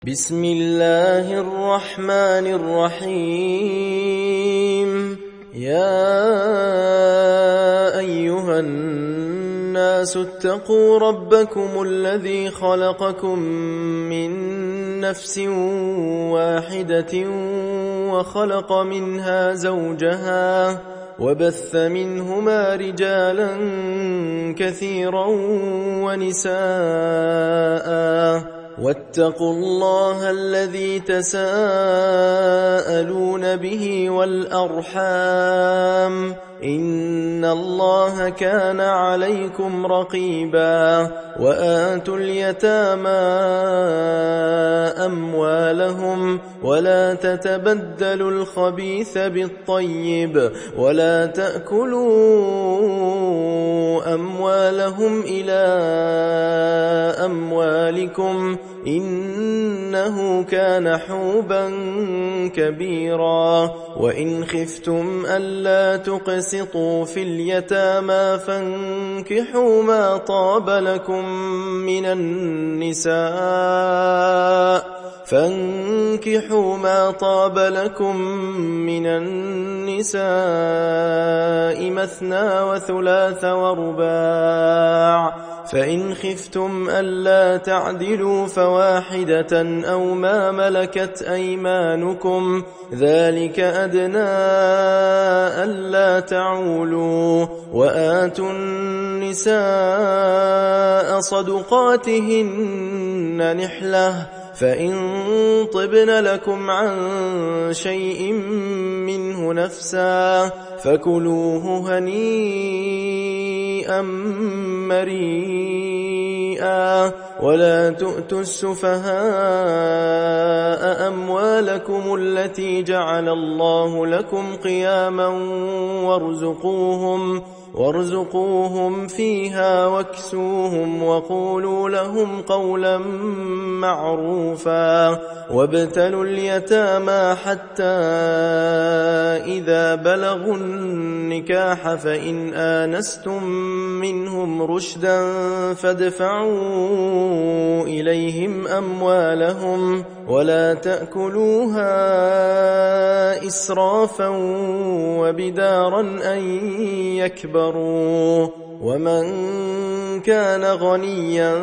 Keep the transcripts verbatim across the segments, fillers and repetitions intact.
بسم الله الرحمن الرحيم. يا أيها الناس اتقوا ربكم الذي خلقكم من نفس واحدة وخلق منها زوجها وبث منهما رجالا كثيرا ونساء واتقوا الله الذي تساءلون به والأرحام إن الله كان عليكم رقيبا. وآتوا اليتامى أموالهم ولا تتبدلوا الخبيث بالطيب ولا تأكلوا أموالهم إلى أموالكم إنه كان حوبا كبيرا. وإن خفتم ألا تقسطوا في اليتامى فانكحوا ما طاب لكم من النساء فانكحوا ما طاب لكم من النساء مثنى وثلاث ورباع. فإن خفتم ألا تعدلوا فواحدة أو ما ملكت أيمانكم ذلك أدنى ألا تعولوا. وآتوا النساء صدقاتهن نحلة فإن طبن لكم عن شيء منه نفسا فكلوه هنيئا مريئا. ولا تؤتوا السفهاء أموالكم التي جعل الله لكم قياما وارزقوهم وارزقوهم فيها واكسوهم وقولوا لهم قولا معروفا. وابتلوا اليتامى حتى إذا بلغوا النكاح فإن آنستم منهم رشدا فادفعوا إليهم أموالهم ولا تأكلوها إسرافا وبدارا أن يكبروا. ومن كان غنيا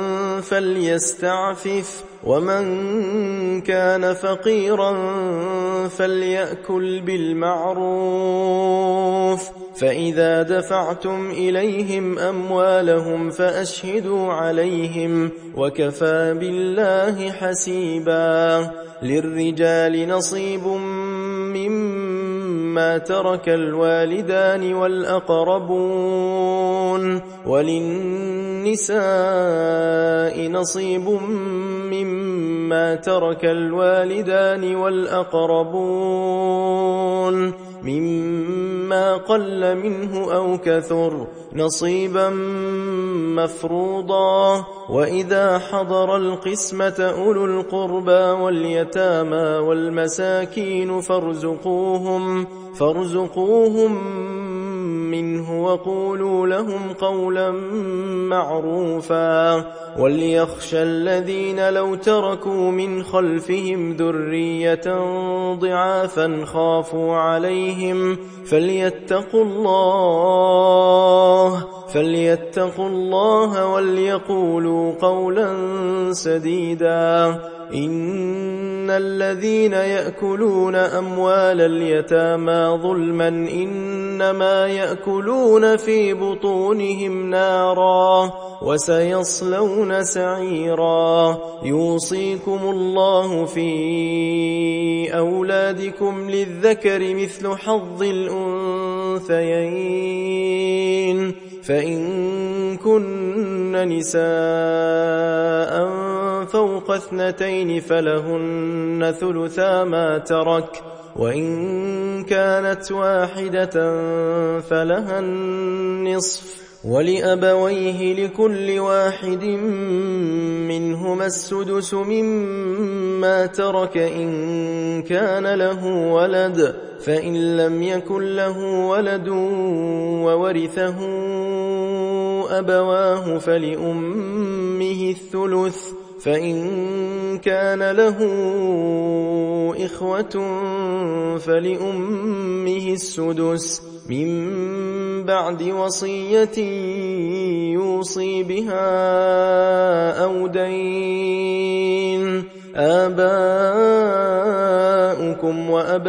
فليستعفف ومن كان فقيرا فليأكل بالمعروف. فإذا دفعتم إليهم أموالهم فأشهدوا عليهم وكفى بالله حسيبا. للرجال نصيب مما ترك الوالدان والأقربون وللنساء نصيب مما ترك الوالدان والأقربون مما قل منه أو كثر نصيبا مفروضا. وإذا حضر القسمة أولو القربى واليتامى والمساكين فارزقوهم فارزقوهم منه وقولوا لهم قولا معروفا. وليخشى الذين لو تركوا من خلفهم ذرية ضعافا خافوا عليهم فليتقوا الله فليتقوا الله وليقولوا قولا سديدا. إن الذين يأكلون أموال اليتامى ظلما إنما يأكلون في بطونهم نارا وسيصلون سعيرا. يوصيكم الله في أولادكم للذكر مثل حظ الأنثيين فإن كن نساء فوق اثنتين فلهن ثلثا ما ترك وإن كانت واحدة فلها النصف ولأبويه لكل واحد منهما السدس مما ترك إن كان له ولد فإن لم يكن له ولد وورثه أبواه فلأمه الثلث فإن كان له إخوة فلأمه السدس من بعد وصية يوصي بها أو دين. آباؤكم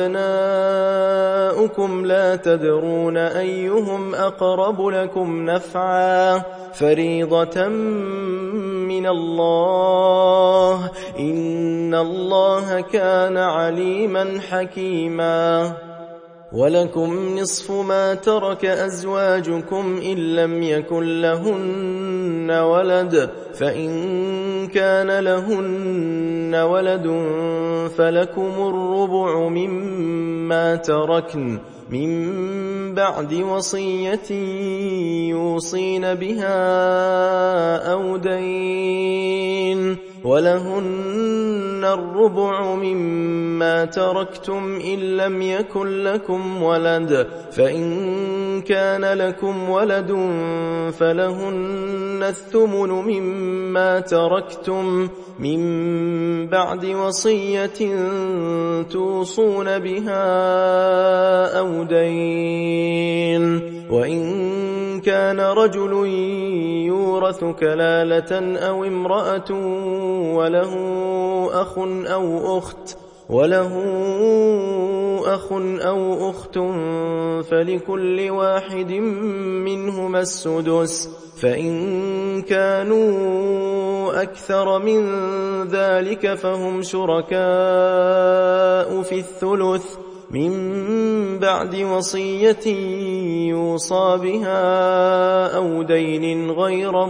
وأبناؤكم لا تدرون أيهم أقرب لكم نفعا فريضة من الله إن الله كان عليما حكيما. ولكم نصف ما ترك أزواجكم إن لم يكن لهن ولد فإن كان لهن ولد فلكم الربع مما تركن من بعد وصية يوصين بها أو دين. ولهن الربع مما تركتم إن لم يكن لكم ولد فإن كان لكم ولد فلهن الثمن مما تركتم من بعد وصية توصون بها أو دين. وإن كان رجل يورث كلالة أو امرأة وله أخ أو أخت وله أخ أو أخت فلكل واحد منهما السدس فإن كانوا أكثر من ذلك فهم شركاء في الثلث من بعد وصية يوصى بها أو دين غير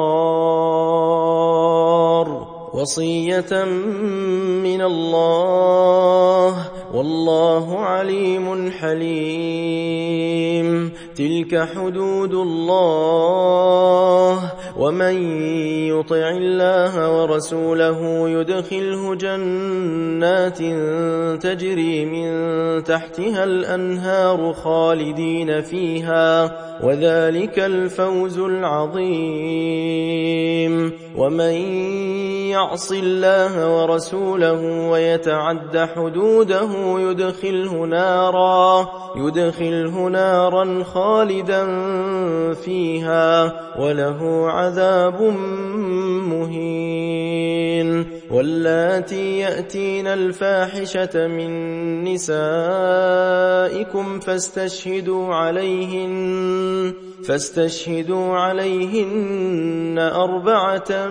مضار وصية من الله والله عليم حليم. تلك حدود الله ومن يطع الله ورسوله يدخله جنات تجري من تحتها الأنهار خالدين فيها وذلك الفوز العظيم. ومن يعص الله ورسوله ويتعد حدوده يدخله نارا يدخله نارا خالدا فيها وله عذاب مهين. واللاتي يأتين الفاحشة من نسائكم فاستشهدوا عليهن فاستشهدوا عليهن أربعة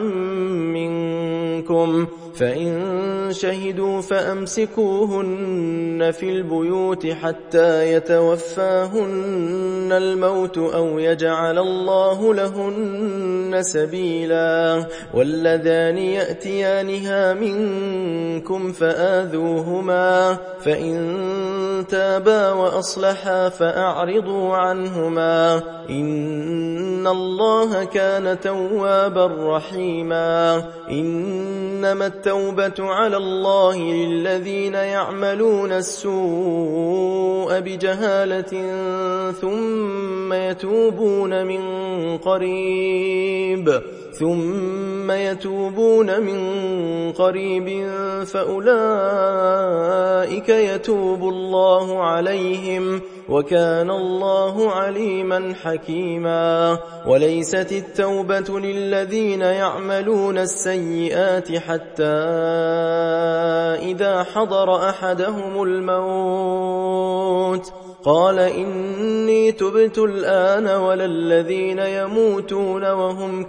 منكم فإن شهدوا فأمسكوهن في البيوت حتى يتوفاهن الموت أو يجعل الله لهن سبيلا. واللذان يأتيانها منكم فآذوهما فإن تابا وأصلحا فأعرضوا عنهما إن الله كان توابا رحيما. إنما التوبة على الله للذين يعملون السوء بجهالة ثم يتوبون من قريب ثم يتوبون من قريب فأولئك يتوب الله عليهم وكان الله عليما حكيما. وليست التوبة للذين يعملون السيئات حتى إذا حضر أحدهم الموت قال إني تبت الآن ولا الذين يموتون وهم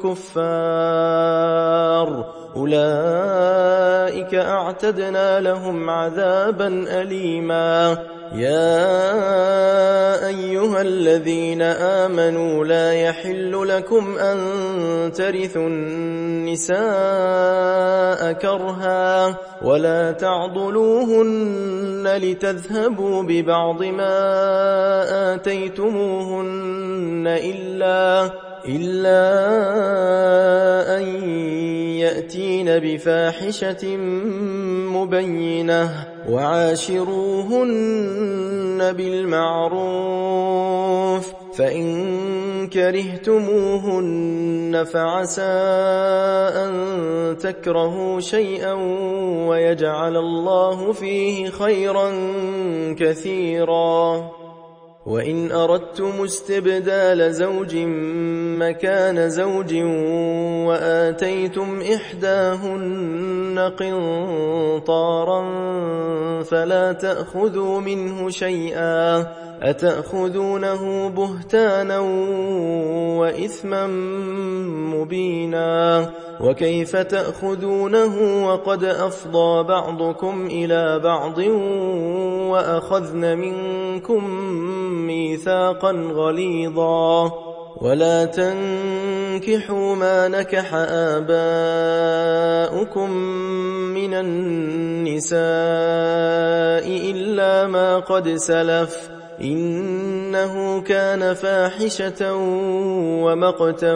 كفار أولئك أعتدنا لهم عذابا أليما. يا أيها الذين آمنوا لا يحل لكم أن ترثوا النساء كرها ولا تعضلوهن لتذهبوا ببعض ما آتيتموهن إلا إلا أن يأتين بفاحشة مبينة وعاشروهن بالمعروف فإن كرهتموهن فعسى أن تكرهوا شيئا ويجعل الله فيه خيرا كثيرا. وإن أردتم استبدال زوج مكان زوج وآتيتم إحداهن قنطارا فلا تأخذوا منه شيئا أتأخذونه بهتانا وإثما مبينا. وكيف تأخذونه وقد أفضى بعضكم إلى بعض وأخذن منكم ميثاقا غليظا. ولا تنكحوا ما نكح آباؤكم من النساء إلا ما قد سلف إنه كان فاحشة ومقتا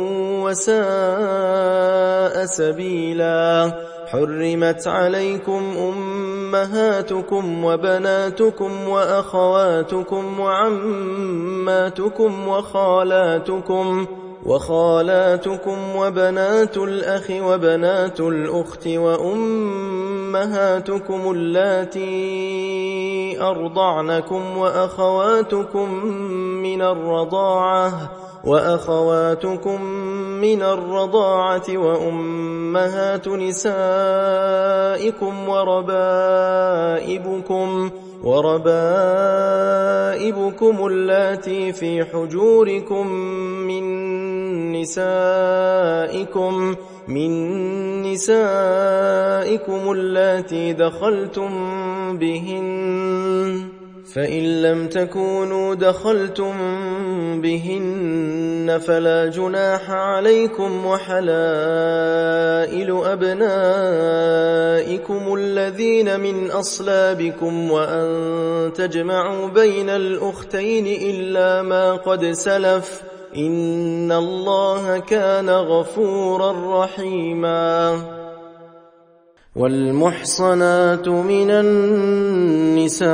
وساء سبيلا. حرمت عليكم أمهاتكم وبناتكم وأخواتكم وعماتكم وخالاتكم وخالاتكم وبنات الأخ وبنات الأخت وأمهاتكم اللاتي أرضعنكم وأخواتكم من الرضاعة وأخواتكم من الرضاعة وأمهات نسائكم وربائبكم وربائبكم اللاتي في حجوركم من نسائكم من نسائكم اللاتي دخلتم بهن فإن لم تكونوا دخلتم بهن فلا جناح عليكم وحلائل أبنائكم الذين من أصلابكم وأن تجمعوا بين الأختين إلا ما قد سلف إن الله كان غفورا رحيما. والمحصنات من النساء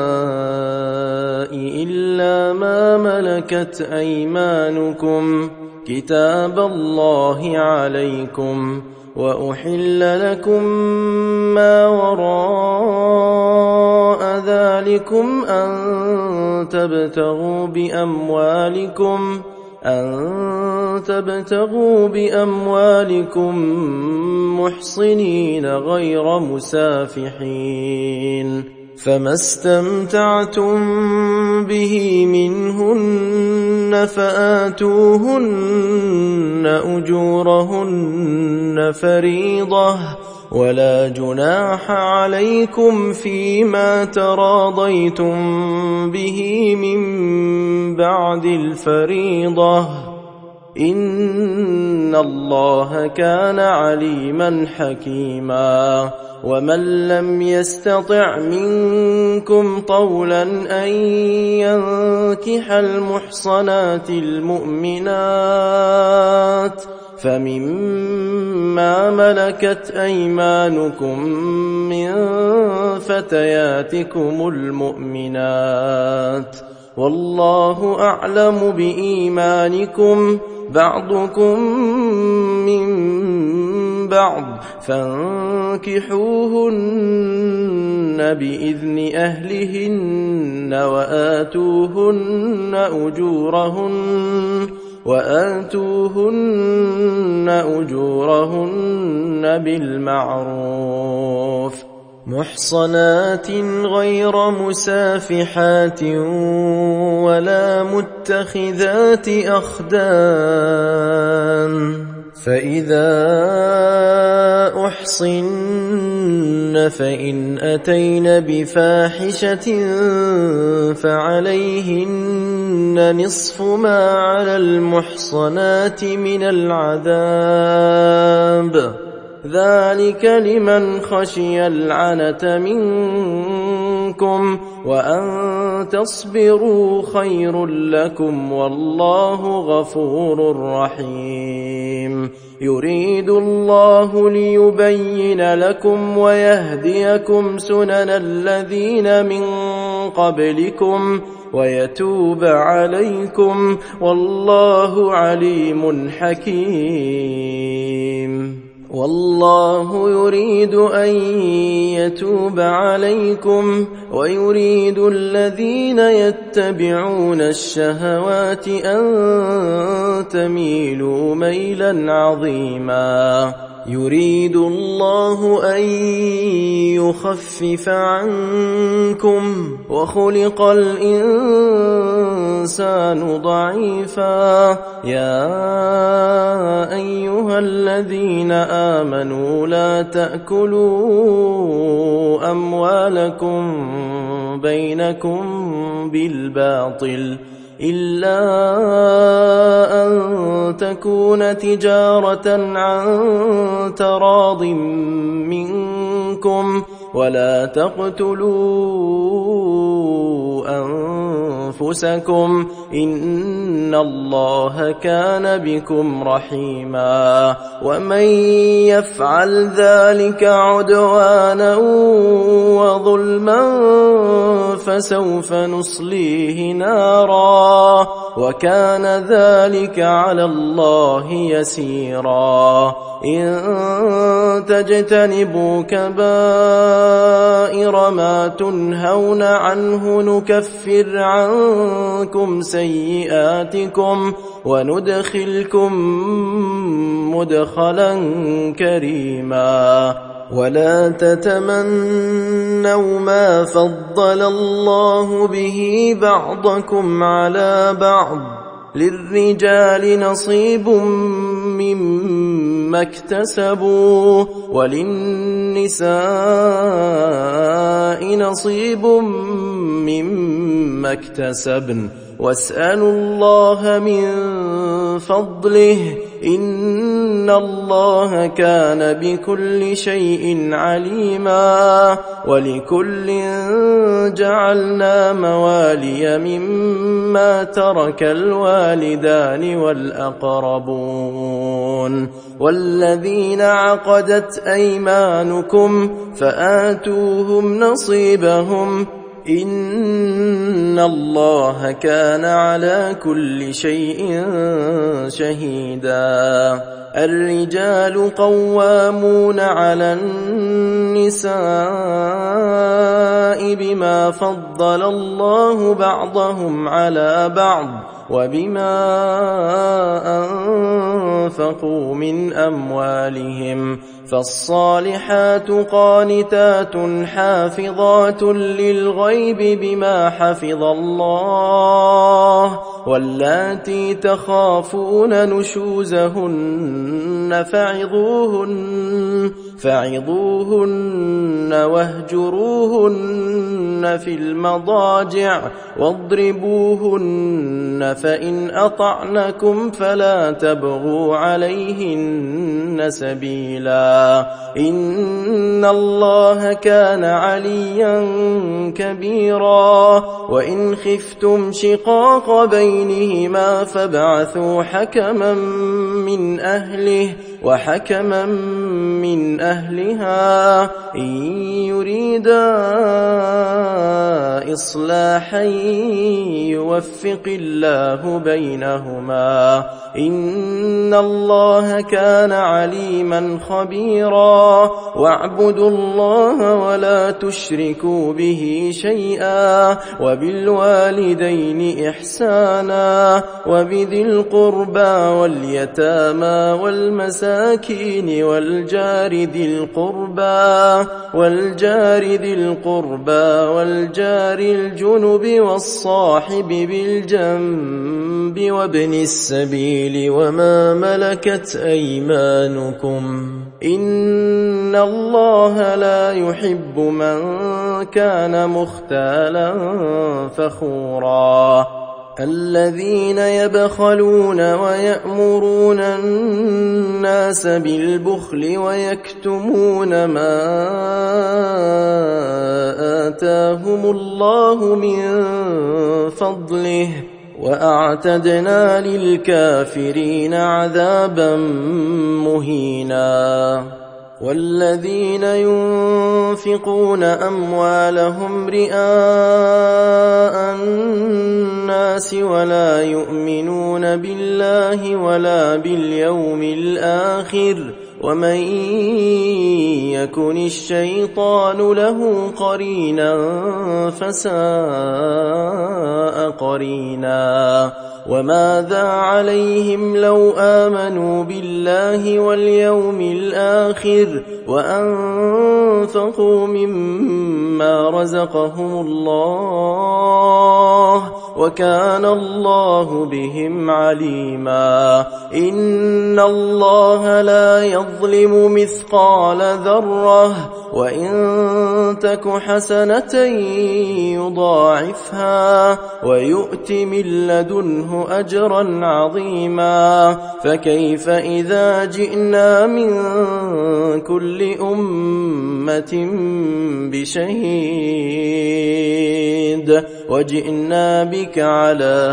إلا ما ملكت أيمانكم كتاب الله عليكم وأحل لكم ما وراء ذلكم أن تبتغوا بأموالكم أن تبتغوا بأموالكم محصنين غير مسافحين فما استمتعتم به منهن فآتوهن أجورهن فريضة ولا جناح عليكم فيما تراضيتم به من بعد الفريضة إن الله كان عليما حكيما. ومن لم يستطع منكم طولا أن ينكح المحصنات المؤمنات فمما ملكت أيمانكم من فتياتكم المؤمنات والله أعلم بإيمانكم بعضكم من بعض فانكحوهن بإذن أهلهن وآتوهن أجورهن وآتوهن أجورهن بالمعروف محصنات غير مسافحات ولا متخذات أخدان فإذا أحصن فإن أتين بفاحشة فعليهن نصف ما على المحصنات من العذاب ذلك لمن خشي العنة منكم وأن تصبروا خير لكم والله غفور رحيم. يريد الله ليبين لكم ويهديكم سنن الذين من قبلكم ويتوب عليكم والله عليم حكيم. والله يريد أن يتوب عليكم ويريد الذين يتبعون الشهوات أن تميلوا ميلا عظيما. يريد الله أن يخفف عنكم وخلق الإنسان ضعيفا. يا أيها الذين آمنوا لا تأكلوا أموالكم بينكم بالباطل إلا أن تكون تجارة عن تراض منكم ولا تقتلوا أنفسكم إن الله كان بكم رحيما. ومن يفعل ذلك عدوانا وظلما فسوف نصليه نارا وكان ذلك على الله يسيرا. إن تجتنبوا كبائر ما تنهون عنه نكفر عنكم سيئاتكم وندخلكم مدخلا كريما. ولا تتمنوا ما فضل الله به بعضكم على بعض للرجال نصيب مما اكتسبوا وللنساء نصيب مما اكتسبن واسألوا الله من فضله إن الله كان بكل شيء عليما. ولكل جعلنا موالي مما ترك الوالدان والأقربون والذين عقدت أيمانكم فآتوهم نصيبهم إن الله كان على كل شيء شهيدا. الرجال قوامون على النساء بما فضل الله بعضهم على بعض وبما أنفقوا من أموالهم. فالصالحات قانتات حافظات للغيب بما حفظ الله واللاتي تخافون نشوزهن فعظوهن فعظوهن واهجروهن في المضاجع واضربوهن فإن أطعنكم فلا تبغوا عليهن سبيلا. إن الله كان عليا كبيرا. وإن خفتم شقاق بينهما فابعثوا حكما من أهله وحكما من أهلها إن يريدا إصلاحا يوفق الله بينهما إن الله كان عليما خبيرا. واعبدوا الله ولا تشركوا به شيئا وبالوالدين إحسانا وبذي القربى واليتامى والمساكين والجار ذي القربى والجار ذي القربى والجار الجنب والصاحب بالجنب وابن السبيل وما ملكت أيمانكم إن الله لا يحب من كان مختالا فخورا. الذين يبخلون ويأمرون الناس بالبخل ويكتمون ما آتاهم الله من فضله وأعتدنا للكافرين عذابا مهينا. والذين ينفقون أموالهم رئاء الناس ولا يؤمنون بالله ولا باليوم الآخر ومن يكن الشيطان له قرينا فساء قرينا وماذا عليهم لو آمنوا بالله واليوم الآخر وأنفقوا مما رزقهم الله وكان الله بهم عليما إن الله لا يظلم مثقال ذرة وإن تك حسنة يضاعفها ويؤت من لدنه أجرا عظيما فكيف إذا جئنا من كل أمة بشهيد وجئنا بك على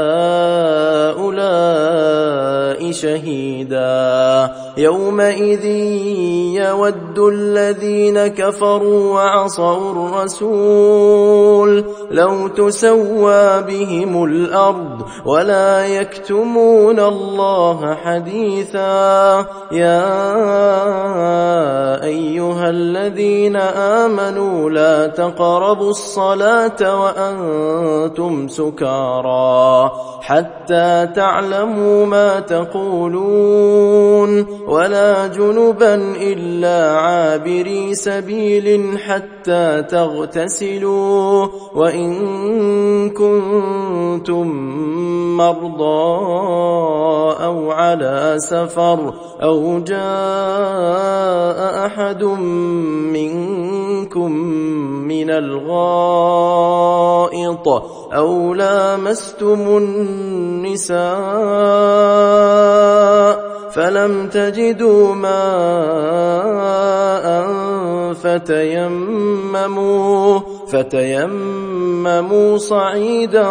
هؤلاء شهيدا يومئذ يود الذين كفروا وعصوا الرسول لو تسوى بهم الأرض ولا يكتمون الله حديثا يا أيها الذين آمنوا لا تقربوا الصلاة وأنتم سكارى حتى تعلموا ما تقولون ولا جنبا إلا عابري سبيل حتى تغتسلوا وإن كنتم مرضى أو على سفر أو جاء أحد منكم من الغائط أو لامستم النساء فلم تجدوا ماء فتيمموا فتيمموا صعيدا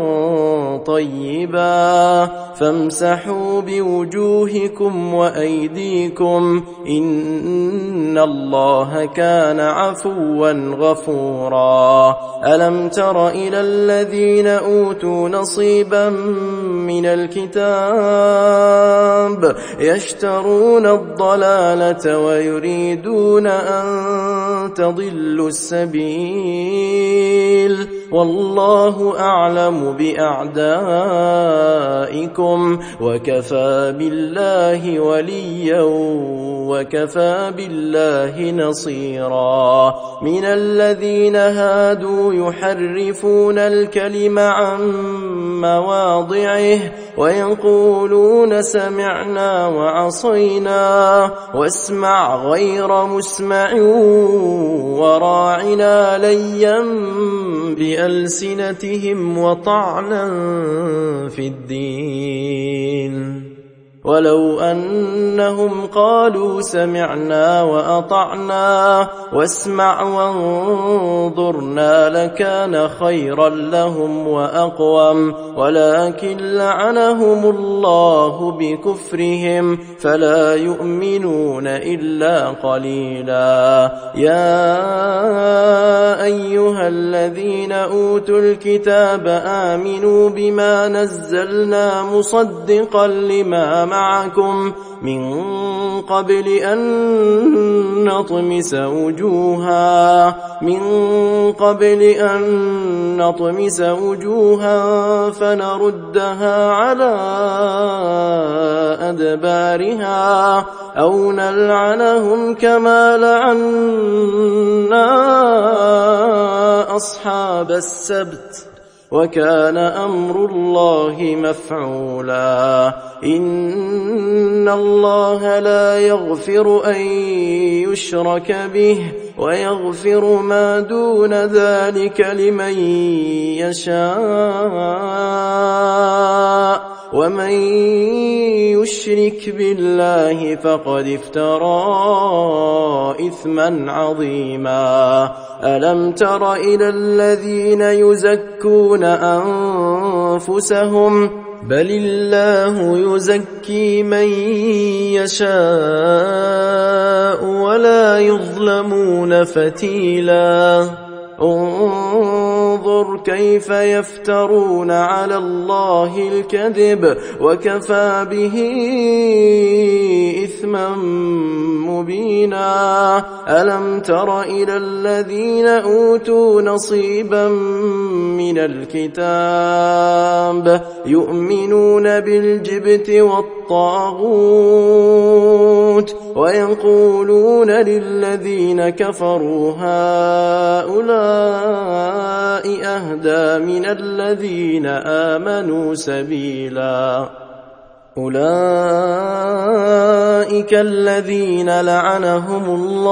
طيبا فامسحوا بوجوهكم وأيديكم إن الله كان عفوا غفورا ألم تر إلى الذين أوتوا نصيبا من الكتاب يشترون الضلالة ويريدون أن تضلوا السبيل والله أعلم بأعدائكم وكفى بالله وليا وكفى بالله نصيرا من الذين هادوا يحرفون الكلم عن مواضعه ويقولون سمعنا وعصينا واسمع غير مسمع وراعنا ليا بألسنتهم وطعنا في الدين ولو أنهم قالوا سمعنا وأطعنا واسمع وانظرنا لكان خيرا لهم وأقوم ولكن لعنهم الله بكفرهم فلا يؤمنون إلا قليلا يا أيها الذين أوتوا الكتاب آمنوا بما نزلنا مصدقا لما معكم من قبل أن نطمس وجوها من قبل أن نطمس وجوها فنردها على أدبارها أو نلعنهم كما لعنا أصحاب السبت وكان أمر الله مفعولا إن الله لا يغفر أن يشرك به ويغفر ما دون ذلك لمن يشاء ومن يشرك بالله فقد افترى إثما عظيما ألم تر إلى الذين يزكون أنفسهم بل الله يزكي من يشاء ولا يظلمون فتيلا انظر كيف يفترون على الله الكذب وكفى به إثما مبينا ألم تر إلى الذين أوتوا نصيبا من الكتاب يؤمنون بالجبت والطاغوت ويقولون للذين كفروا هؤلاء أهدى من الذين آمنوا سبيلا أولئك الذين لعنهم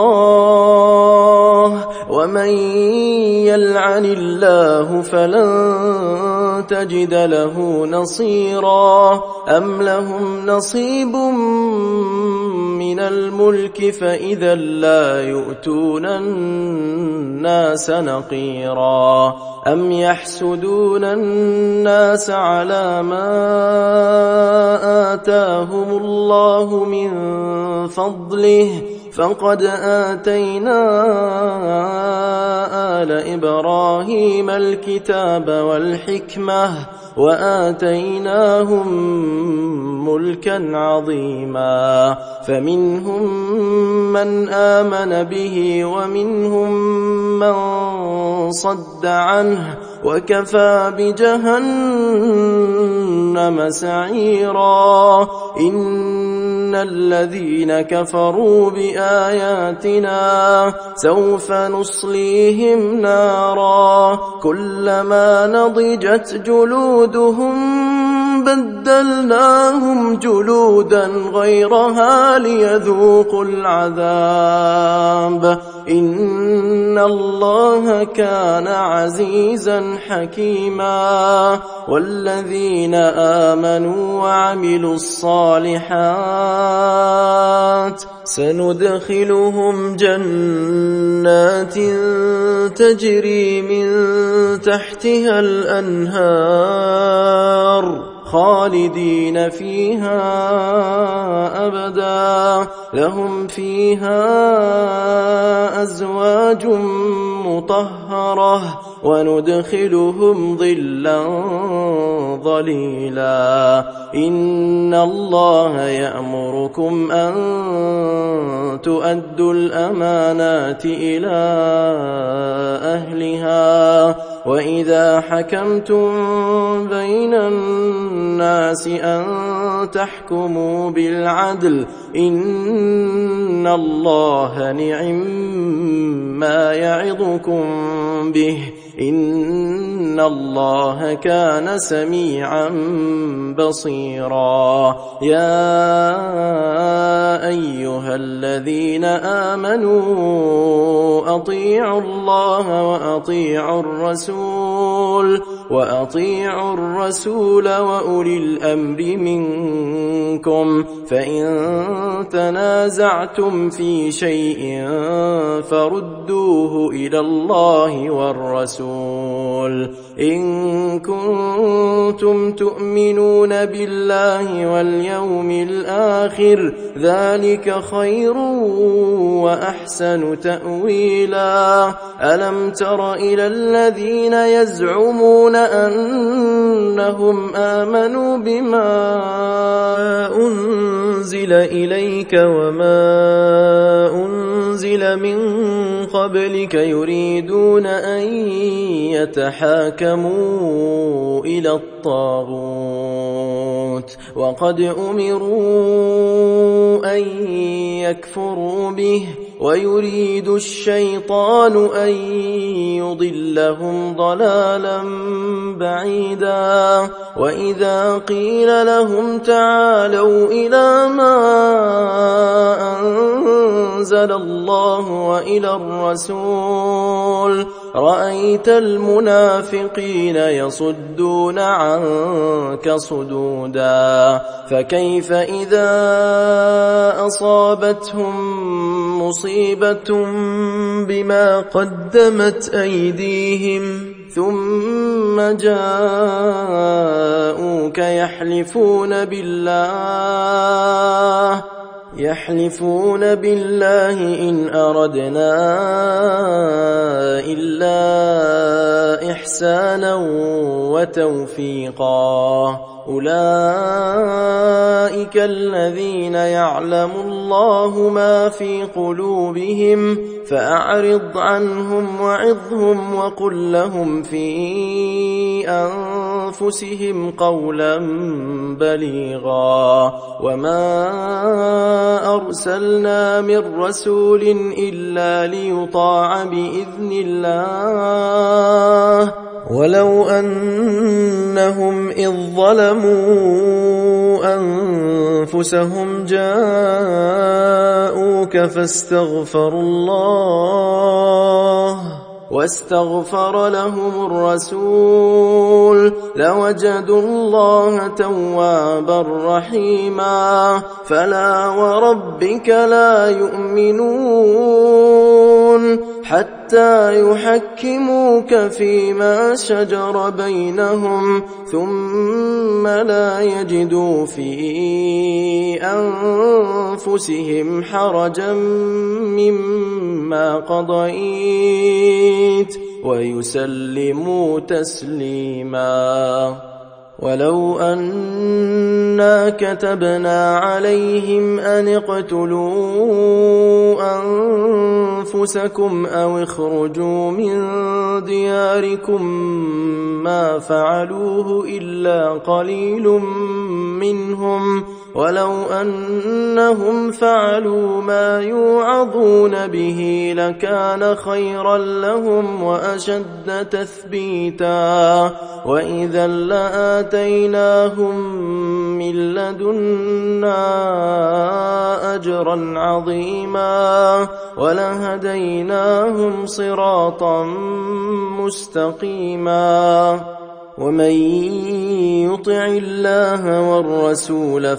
الله ومن يلعن الله فلن تجد له نصيرا أم لهم نصيب من الملك فإذا لا يؤتون الناس نقيرا أم يحسدون الناس على ما آتاهم الله من فضله فقد آتينا آل إبراهيم الكتاب والحكمة وآتيناهم ملكا عظيما فمنهم من آمن به ومنهم من صد عنه وكفى بجهنم سعيرا إن الذين كفروا بآياتنا سوف نصليهم نارا كلما نضجت جلودهم بدلناهم جلودا غيرها ليذوقوا العذاب إن الله كان عزيزا حكيما والذين آمنوا وعملوا الصالحات سندخلهم جنات تجري من تحتها الأنهار خالدين فيها أبدا لهم فيها أزواج مطهرة وندخلهم ظلا ظليلا إن الله يأمركم أن تؤدوا الأمانات إلى أهلها وإذا حكمتم بين الناس أن تحكموا بالعدل إن الله نعم ما يعظكم به إن الله كان سميعا بصيرا يا أيها الذين آمنوا أطيعوا الله وأطيعوا الرسول وأطيعوا الرسول وأولي الأمر منكم فإن تنازعتم في شيء فردوه إلى الله والرسول إن كنتم تؤمنون بالله واليوم الآخر ذلك خير وأحسن تأويلا ألم تر إلى الذين يزعمون أنهم آمنوا بما أنزل إليك وما أنزل من قبلك يريدون أن يتحاكموا إلى الطاغوت وقد أمروا أن يكفروا به ويريد الشيطان أن يضلهم ضلالا بعيدا وإذا قيل لهم تعالوا إلى ما أنزل الله وإلى الرسول رأيت المنافقين يصدون عنك صدودا فكيف إذا أصابتهم مصيبة بما قدمت أيديهم ثم جاءوك يحلفون بالله يحلفون بالله إن أردنا إلا إحسانا وتوفيقا أولئك الذين يعلم الله ما في قلوبهم فأعرض عنهم وعظهم وقل لهم في أنفسهم قولا بليغا وما أرسلنا من رسول إلا ليطاع بإذن الله ولو أنهم إذ ظلموا أنفسهم جاءوك فاستغفروا الله واستغفر لهم الرسول لوجدوا الله توابا رحيما فلا وربك لا يؤمنون حتى يحكموك فيما شجر بينهم ثم لا يجدوا في أنفسهم حرجا مما قضيت ويسلموا تسليما ولو أنا كتبنا عليهم أن اقتلوا أنفسكم أو اخرجوا من دياركم ما فعلوه إلا قليل منهم ولو أنهم فعلوا ما يوعظون به لكان خيرا لهم وأشد تثبيتا وإذا لآتيناهم من لدنا أجرا عظيما ولهديناهم صراطا مستقيما ومن يطع الله والرسول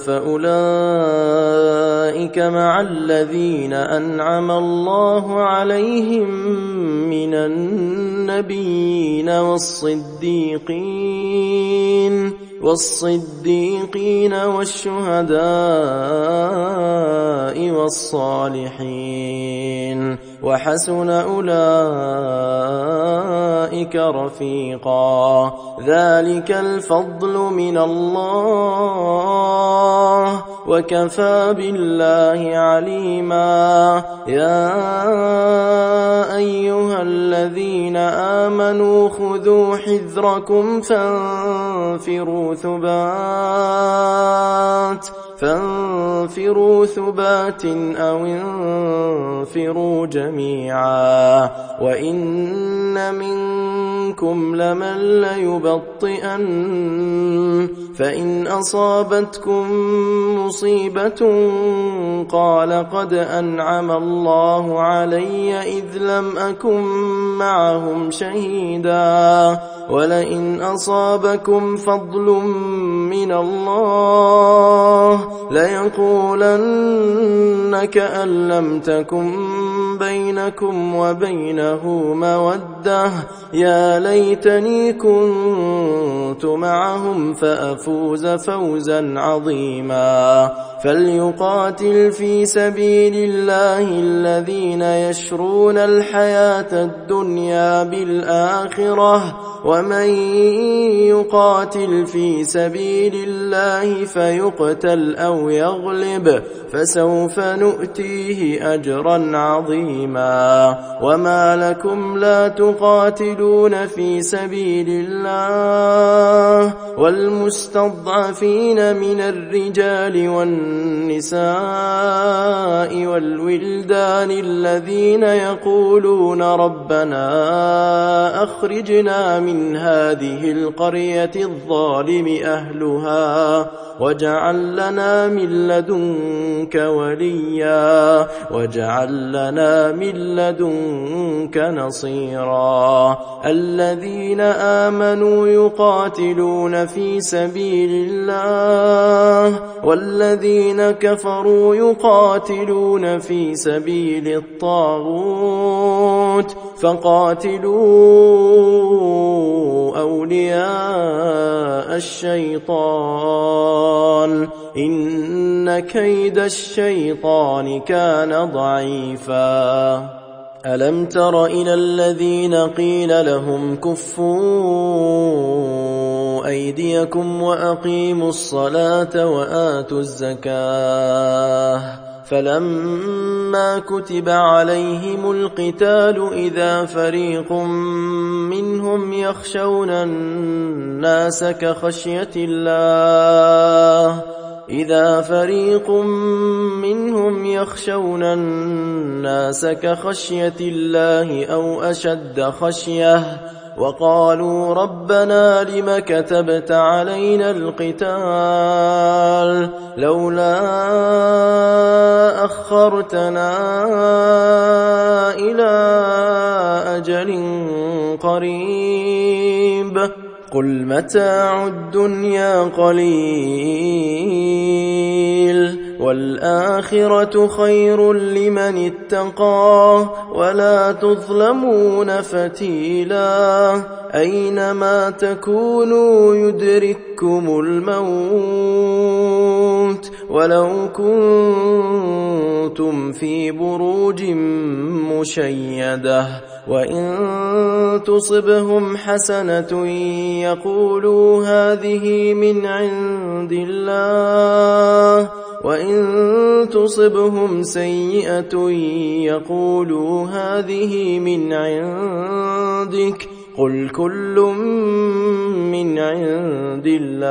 فأولئك مع الذين أنعم الله عليهم من النبيين والصديقين والصديقين والشهداء والصالحين وحسن أولئك رفيقا ذلك الفضل من الله وكفى بالله عليما يا أيها الذين آمنوا خذوا حذركم فانفروا ثبات فانفروا ثبات أو انفروا جميعا وإن منكم لمن ليبطئن فإن أصابتكم مصيبة قال قد أنعم الله علي إذ لم أكن معهم شهيدا ولئن أصابكم فضل من الله ليقولن كأن لم تكن بينكم وبينه مودة يا ليتني كنت معهم فأفوز فوزا عظيما فليقاتل في سبيل الله الذين يشرون الحياة الدنيا بالآخرة ومن يقاتل في سبيل الله فيقتل أو يغلب فسوف نؤتيه أجرا عظيما وما لكم لا تقاتلون في سبيل الله والمستضعفين من الرجال والنساء والولدان الذين يقولون ربنا أخرجنا من هذه القرية الظالم أهلها واجعل لنا من لدنك وليا واجعل لنا إلا من لدنك نصيرا الذين آمنوا يقاتلون في سبيل الله والذين كفروا يقاتلون في سبيل الطاغوت فقاتلوا أولياء الشيطان إن كيد الشيطان كان ضعيفا ألم تر إلى الذين قيل لهم كفوا أيديكم وأقيموا الصلاة وآتوا الزكاة فلما كتب عليهم القتال إذا فريق منهم يخشون الناس كخشية الله إذا فريق منهم يخشون الناس كخشية الله أو أشد خشية وقالوا ربنا لم كتبت علينا القتال لولا أخرتنا إلى أجل قريب قل متاع الدنيا قليل والآخرة خير لمن اتقى ولا تظلمون فتيلا أينما تكونوا يدرككم الموت ولو كنتم في بروج مشيدة وإن تصبهم حسنة يقولوا هذه من عند الله وإن تصبهم سيئة يقولوا هذه من عندك قل كل من عند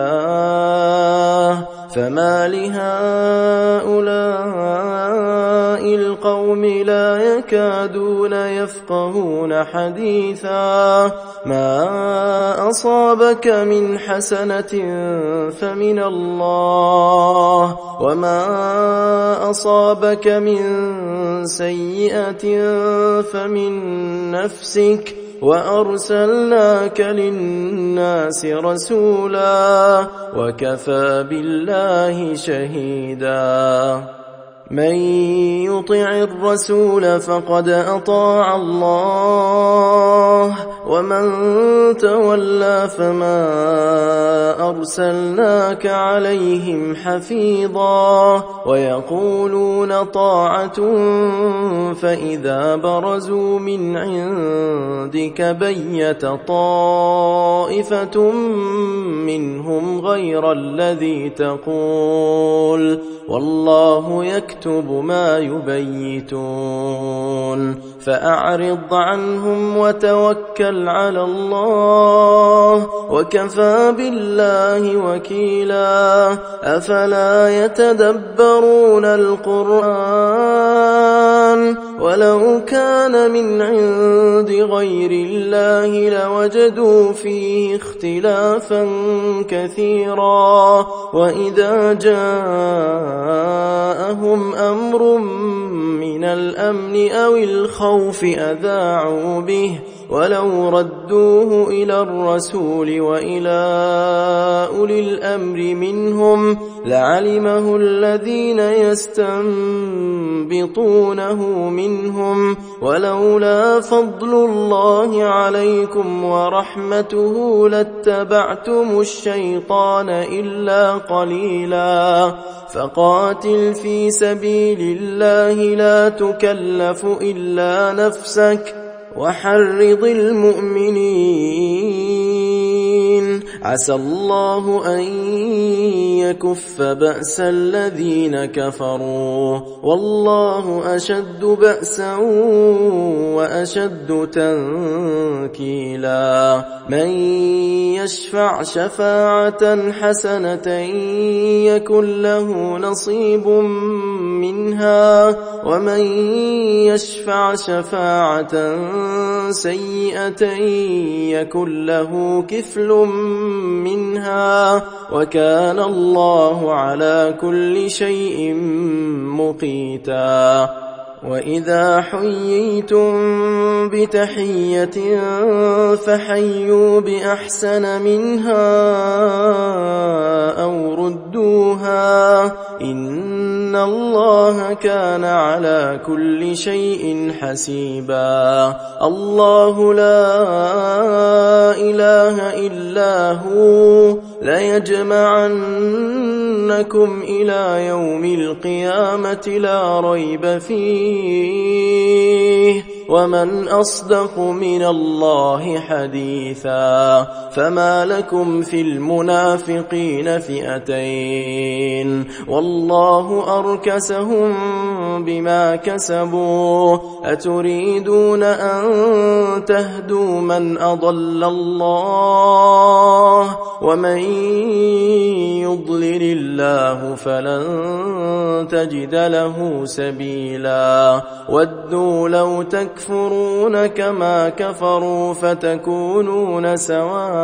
الله فما لهؤلاء القوم لا يكادون يفقهون حديثا ما أصابك من حسنة فمن الله وما أصابك من سيئة فمن نفسك وأرسلناك للناس رسولا وكفى بالله شهيدا من يطع الرسول فقد أطاع الله ومن تولى فما أرسلناك عليهم حفيظا ويقولون طاعة فإذا برزوا من عندك بيت طائفة منهم غير الذي تقول والله يكتب ما يبيتون فأعرض عنهم وتوكل على الله وكفى بالله وكيلا أفلا يتدبرون القرآن ولو كان من عند غير الله لوجدوا فيه اختلافا كثيرا وإذا جاءهم أمر من الأمن أو الخوف أذاعوا به ولو ردوه إلى الرسول وإلى أولي الأمر منهم لعلمه الذين يستنبطونه منهم ولولا فضل الله عليكم ورحمته لاتبعتم الشيطان إلا قليلا فقاتل في سبيل الله لا تكلف إلا نفسك وحرض المؤمنين عسى الله أن يكف بأس الذين كفروا والله أشد بأسا وأشد تنكيلا من يشفع شفاعة حسنة يكن له نصيب منها ومن يشفع شفاعة سيئة يكن له كفل منها وكان الله على كل شيء مقيتا وإذا حييتم بتحية فحيوا بأحسن منها أو ردوها إن الله كان على كل شيء حسيبا. الله لا إله إلا هو ليجمعنكم إلى يوم القيامة لا ريب فيه ومن أصدق من الله حديثا. فما لكم في المنافقين فئتين والله أركسهم بما كسبوا أتريدون أن تهدوا من أضل الله ومن يضلل الله فلن تجد له سبيلا. ودوا لو تكفرون كما كفروا فتكونون سواء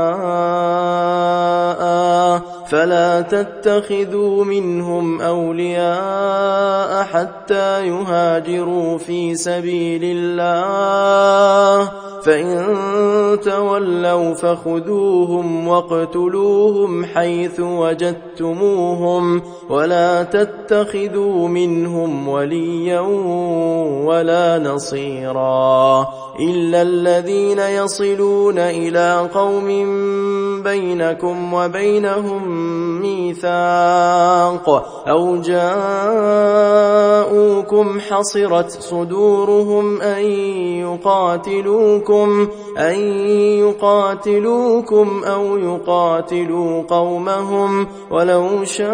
فلا تتخذوا منهم أولياء حتى يهاجروا في سبيل الله فإن تولوا فخذوهم واقتلوهم حيث وجدتموهم ولا تتخذوا منهم وليا ولا نصيرا إلا الذين يصلون إلى قوم بينكم وبينهم ميثاق أو جاءوكم حصرت صدورهم أن يقاتلوكم أن يقاتلوكم أو يقاتلوا قومهم ولو شاء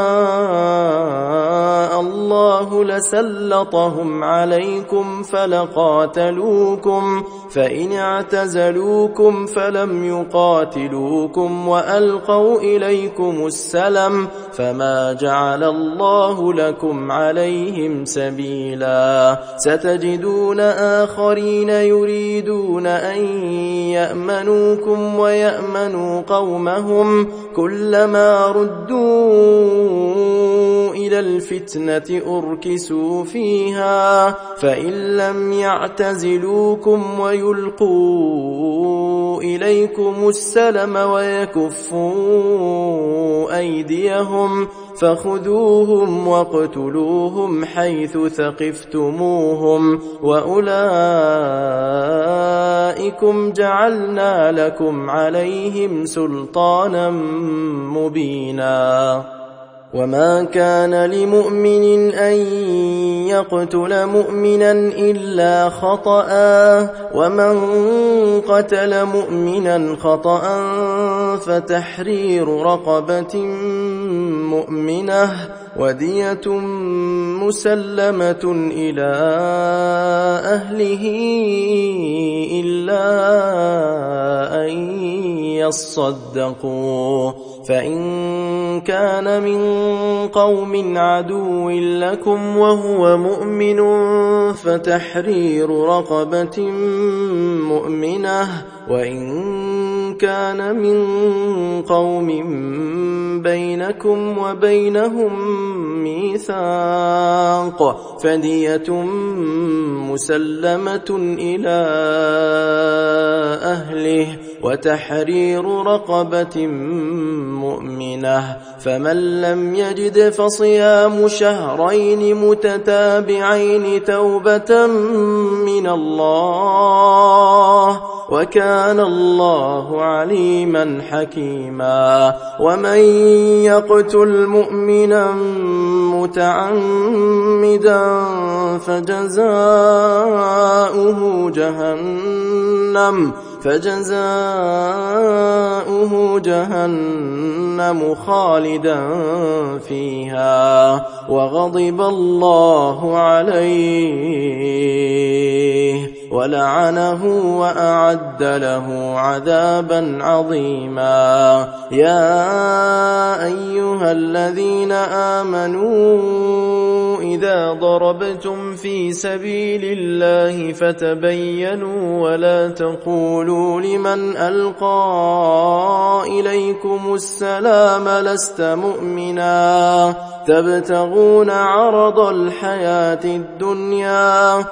الله لسلطهم عليكم فلقاتلوكم فإن اعتزلوكم فلم يقاتلوكم وألقوا إليكم السلم فما جعل الله لكم عليهم سبيلا. ستجدون آخرين يريدون أن يأمنوكم ويأمنوا قومهم كلما ردوا إلى الفتنة أركسوا فيها فإن لم يعتزلوكم ويلقوا إليكم السلم ويكفوا أيديهم فخذوهم واقتلوهم حيث ثقفتموهم وأولئكم جعلنا لكم عليهم سلطانا مبينا. وما كان لمؤمن أن يقتل مؤمنا إلا خطأ ومن قتل مؤمنا خطأ فتحرير رقبة مؤمنة ودية مسلمة إلى أهله إلا أن يصدقوا فإن كان من قوم عدو لكم وهو مؤمن فتحرير رقبة مؤمنة وإن كان من قوم بينكم وبينهم ميثاق فدية مسلمة إلى أهله وتحرير رقبة مؤمنة فمن لم يجد فصيام شهرين متتابعين توبة من الله وكان الله عليما حكيما. ومن يقتل مؤمنا متعمدا فجزاؤه جهنم فجزاؤه جهنم خالدا فيها وغضب الله عليه ولعنه وأعد له عذابا عظيما. يا أيها الذين آمنوا إذا ضربتم في سبيل الله فتبينوا ولا تقولوا لمن ألقى إليكم السلام لست مؤمنا تبتغون عرض الحياة الدنيا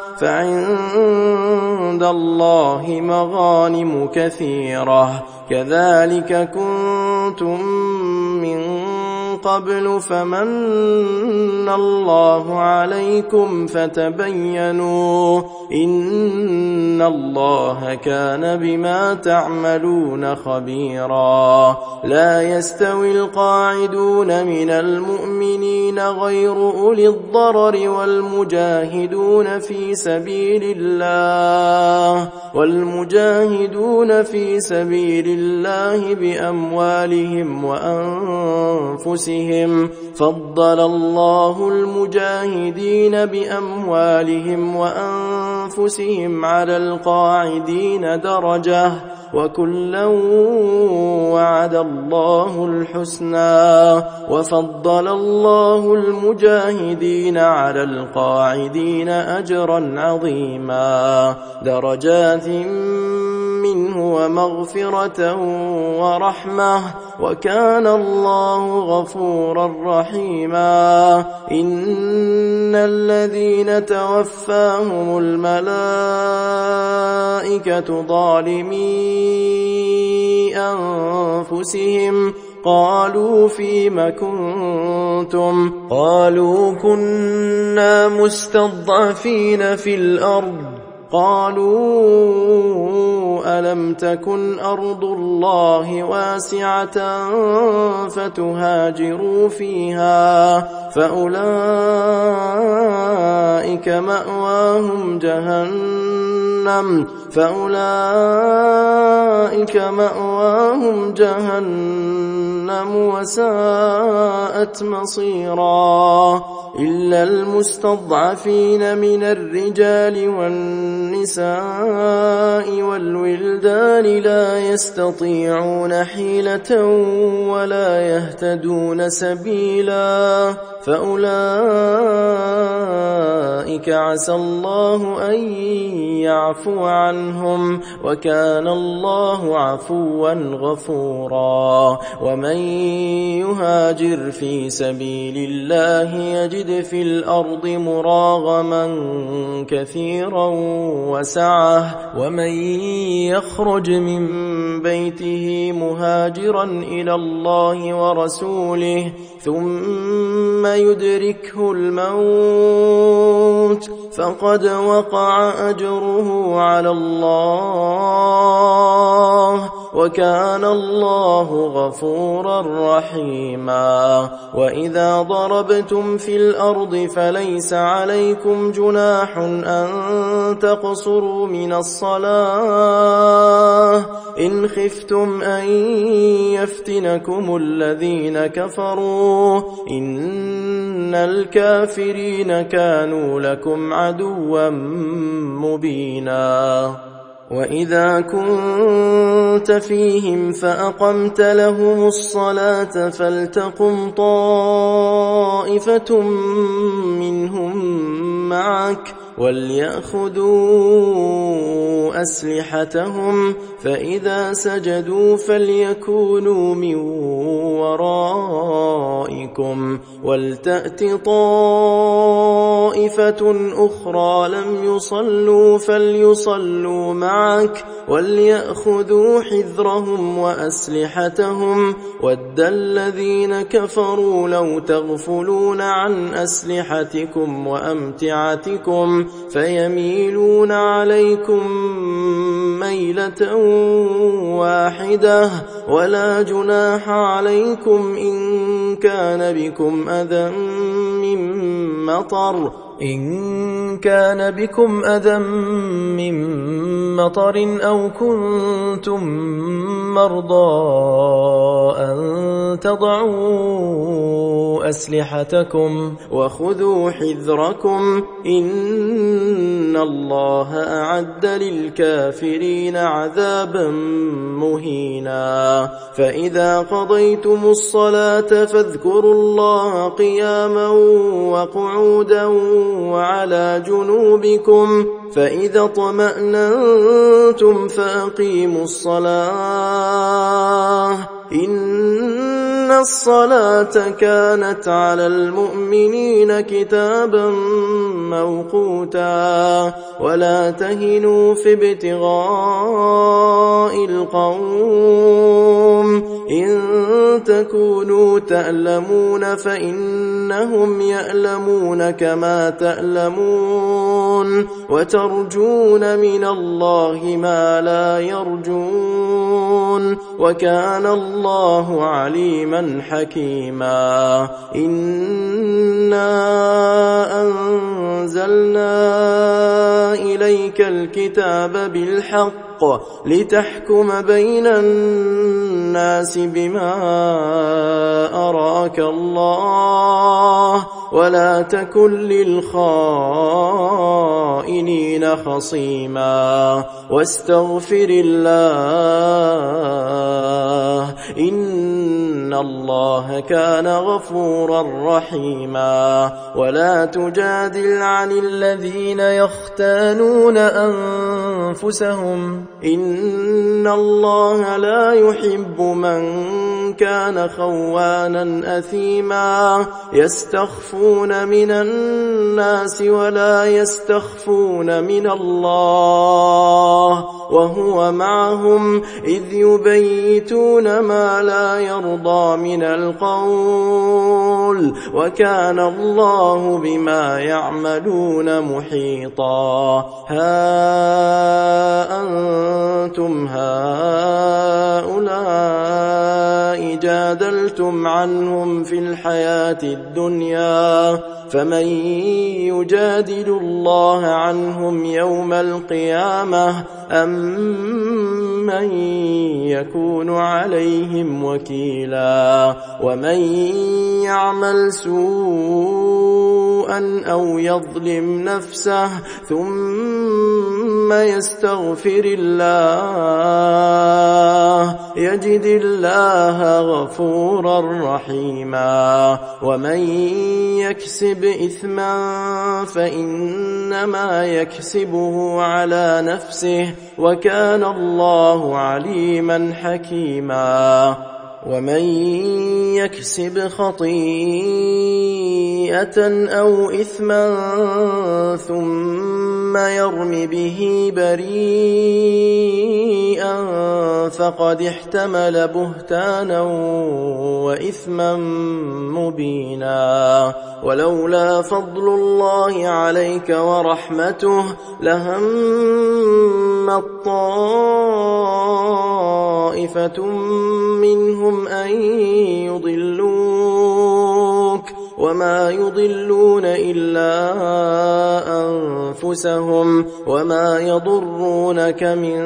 فعند الله مغانم كثيرة كذلك كنتم من قبل فمن الله عليكم فتبينوا إن الله كان بما تعملون خبيرا لا يستوي القاعدون من المؤمنين غير أولي الضرر والمجاهدون في سبيل الله والمجاهدون في سبيل الله بأموالهم وأنفسهم فضل الله المجاهدين بأموالهم وأنفسهم على القاعدين درجة وكلا وعد الله الحسنى وفضل الله المجاهدين على القاعدين أجرا عظيما درجات منه ومغفرة ورحمة وكان الله غفورا رحيما إن الذين توفاهم الملائكة ظالمي أنفسهم قالوا فيم كنتم قالوا كنا مستضعفين في الأرض قالوا ألم تكن أرض الله واسعة فتهاجروا فيها فأولئك مأواهم جهنم فأولئك مأواهم جهنم وساءت مصيرا إلا المستضعفين من الرجال والنساء والولدان لا يستطيعون حيلة ولا يهتدون سبيلا فأولئك عسى الله أن يعفو عنهم وكان الله عفوا غفورا ومن يهاجر في سبيل الله يجد في الأرض مراغما كثيرا وسعة ومن يخرج من بيته مهاجرا إلى الله ورسوله ثم يدركه الموت فقد وقع أجره على الله وكان الله غفورا رحيما وإذا ضربتم في الأرض فليس عليكم جناح أن تقصروا من الصلاة إن خفتم أن يفتنكم الذين كفروا إن الكافرين كانوا لكم عدوا مبينا وإذا كنت فيهم فأقمت لهم الصلاة فلتقم طائفة منهم معك وليأخذوا أسلحتهم فإذا سجدوا فليكونوا من ورائكم ولتأت طائفة أخرى لم يصلوا فليصلوا معك وليأخذوا حذرهم وأسلحتهم ود الذين كفروا لو تغفلون عن أسلحتكم وأمتعتكم فيميلون عليكم ميلة واحدة ولا جناح عليكم إن كان بكم أذى من مطر إن كان بكم أذى من مطر أو كنتم مرضى أن تضعوا أسلحتكم وخذوا حذركم إن الله أعد للكافرين عذابا مهينا فإذا قضيتم الصلاة فاذكروا الله قياما وقعودا وعلى جنوبكم فإذا اطمأننتم فأقيموا الصلاة إن إن الصلاة كانت على المؤمنين كتابا موقوتا ولا تهنوا في ابتغاء القوم إن تكونوا تألمون فإنهم يألمون كما تألمون وترجون من الله ما لا يرجون وكان الله عليما حكيما إنا أنزلنا إليك الكتاب بالحق لتحكم بين الناس بما أراك الله ولا تكن للخائنين خصيما واستغفر الله إن الله كان غفورا رحيما ولا تجادل عن الذين يختانون أنفسهم إن الله لا يحب من كان خوانا أثيما يستخفون من الناس ولا يستخفون من الله وهو معهم إذ يبيتون ما لا يرضى من القول وكان الله بما يعملون محيطا ها أنتم هؤلاء جادلتم عنهم في الحياة الدنيا فمن يجادل الله عنهم يوم القيامة أم من يكون عليهم وكيلا ومن يعمل سوءا أو يظلم نفسه ثم يستغفر الله يجد الله غفورا رحيما ومن يكسب إثما فإنما يكسبه على نفسه وكان الله عليما حكيما ومن يكسب خطيئة أو إثما ثم يرم به بريئا فقد احتمل بهتانا وإثما مبينا ولولا فضل الله عليك ورحمته لهم طائفة منهم أن يضلوك وما يضلون إلا أنفسهم وما يضرونك من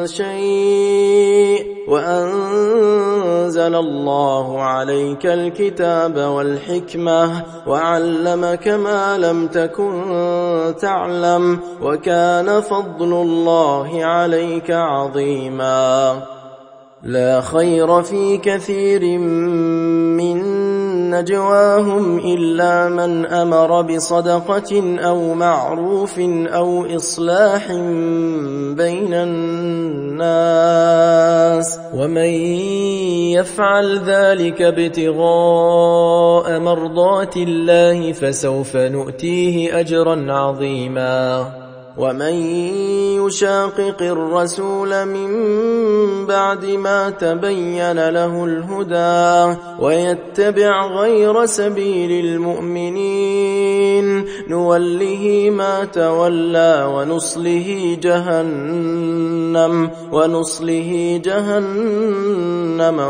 شيء وأنزل الله عليك الكتاب والحكمة وعلمك ما لم تكن تعلم وكان فضل الله عليك عظيما لا خير في كثير من نجواهم إلا من أمر بصدقة أو معروف أو إصلاح بين الناس ومن يفعل ذلك ابتغاء مرضات الله فسوف نؤتيه أجرا عظيما ومن يشاقق الرسول من بعد ما تبين له الهدى ويتبع غير سبيل المؤمنين نوله ما تولى ونصله جهنم ونصله جهنم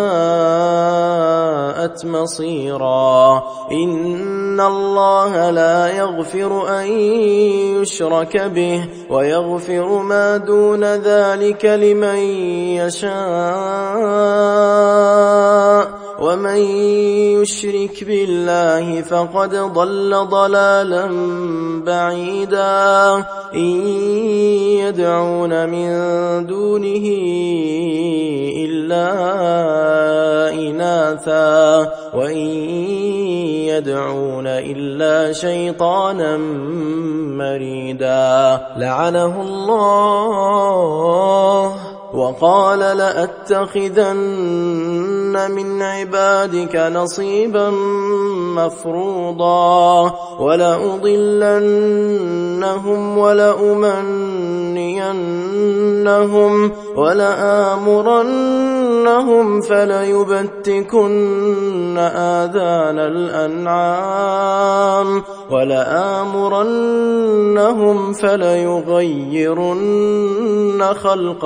وساءت مصيرا إن الله لا يغفر أن يشرك به ويغفر ما دون ذلك لمن يشاء ومن يشرك بالله فقد ضل ضلالا بعيدا إن يدعون من دونه إلا إناثا وإن يدعون إلا شيطانا مريدا لعنه الله وقال لأتخذن من عبادك نصيبا مفروضا ولأضلنهم ولأمنينهم ولآمرنهم فليبتكن آذان الأنعام ولآمرنهم فليغيرن خلق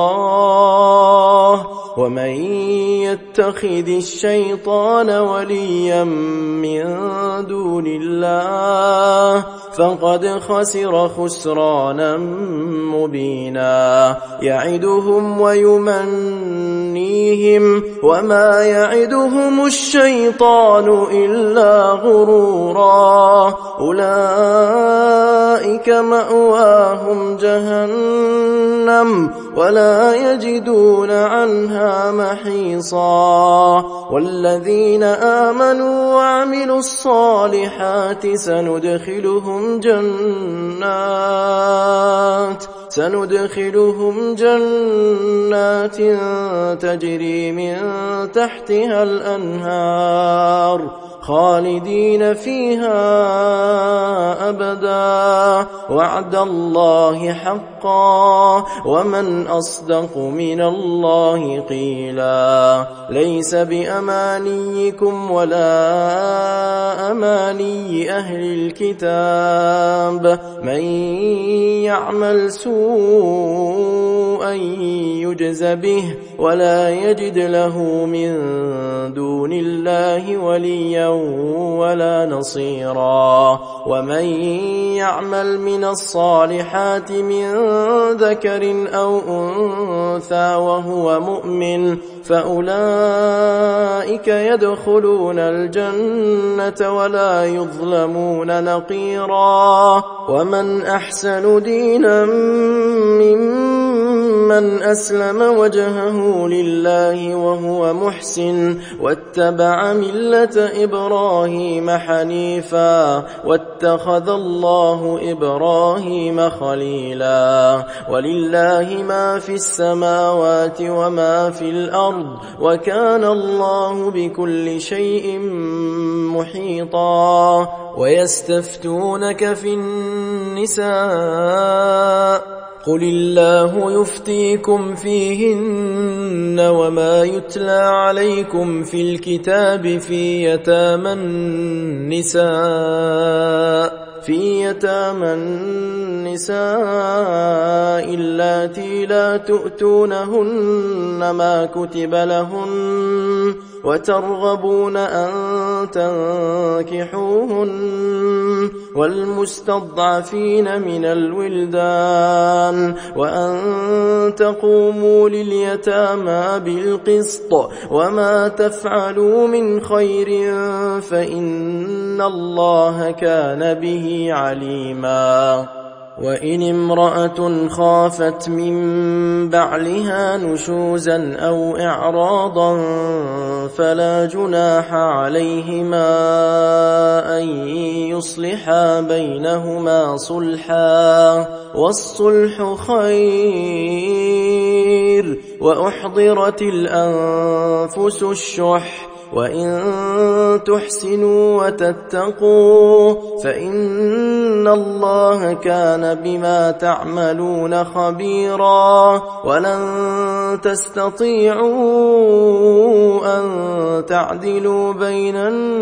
الله ومن يتخذ الشيطان وليا من دون الله فقد خسر خسرانا مبينا يعدهم ويمنيهم وما يعدهم الشيطان إلا غرورا أولئك مأواهم جهنم ولا يجدون عنها محيصا والذين آمنوا وعملوا الصالحات سندخلهم جنات سندخلهم جنات تجري من تحتها الأنهار خالدين فيها أبدا وعد الله حقا ومن أصدق من الله قيلا ليس بأمانيكم ولا أماني أهل الكتاب من يعمل سوءا يجز به ولا يجد له من دون الله وليا ولا نصيرا ومن يعمل من الصالحات من ذكر أو أنثى وهو مؤمن فأولئك يدخلون الجنة ولا يظلمون نقيرا ومن أحسن دينا ممن أسلم وجهه لله وهو محسن واتبع ملة إبراهيم حنيفا واتخذ الله إبراهيم خليلا ولله ما في السماوات وما في الأرض وكان الله بكل شيء محيطا ويستفتونك في النساء قل الله يفتيكم فيهن وما يتلى عليكم في الكتاب في يتامى النساء في يتامى النساء اللاتي لا تؤتونهن ما كتب لهن وترغبون أن تنكحوهن والمستضعفين من الولدان وأن تقوموا لليتامى بالقسط وما تفعلوا من خير فإن الله كان به عليما وإن امرأة خافت من بعلها نشوزا أو إعراضا فلا جناح عليهما أن يصلحا بينهما صلحا والصلح خير وأحضرت الأنفس الشح وإن تحسنوا وتتقوا فإن الله كان بما تعملون خبيرا ولن تستطيعوا أن تعدلوا بين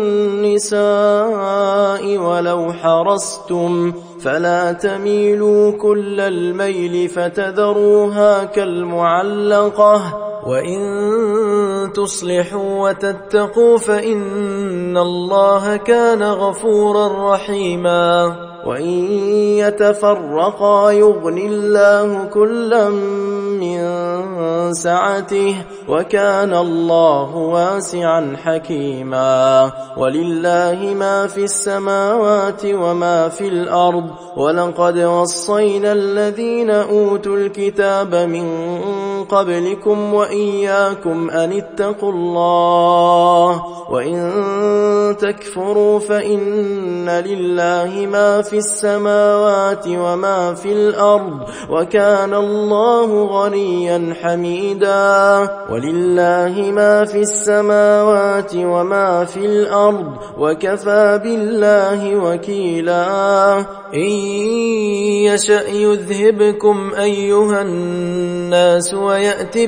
النساء ولو حرصتم فلا تميلوا كل الميل فتذروها كالمعلقة وإن تصلحوا وتتقوا فإن الله كان غفورا رحيما وإن يتفرقا يغني الله كلا من سعته وكان الله واسعا حكيما ولله ما في السماوات وما في الأرض ولقد وصينا الذين أوتوا الكتاب من قبلكم وإياكم أن اتقوا الله وإن تكفروا فإن لله ما في السماوات وما في الأرض وكان الله غنيا غنيا حميدا ولله ما في السماوات وما في الأرض وكفى بالله وكيلا إن يشأ يذهبكم أيها الناس ويأت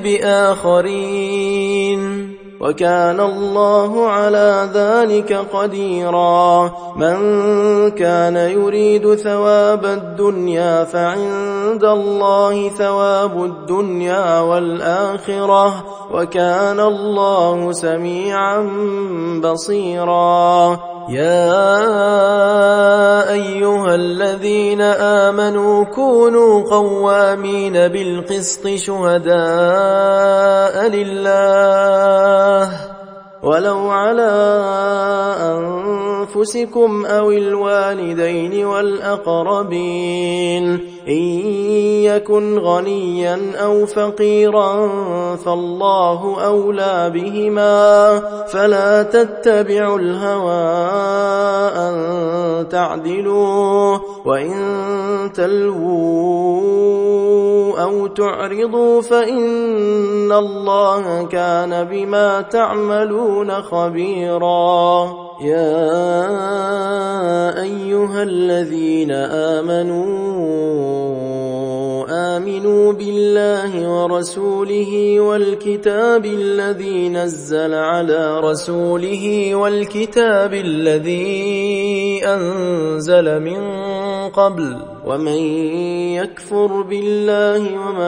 بآخرين وكان الله على ذلك قديرا من كان يريد ثواب الدنيا فعند الله ثواب الدنيا والآخرة وكان الله سميعا بصيرا يا أيها الذين آمنوا كونوا قوامين بالقسط شهداء لله ولو على أنفسكم أو الوالدين والأقربين إن يكن غنيا أو فقيرا فالله أولى بهما فلا تتبعوا الهوى أن تعدلوا وإن تلووا أو تعرضوا فإن الله كان بما تعملون خبيرا يا أيها الذين آمنوا آمنوا بالله ورسوله والكتاب الذي نزل على رسوله والكتاب الذي أنزل من قبل ومن يكفر بالله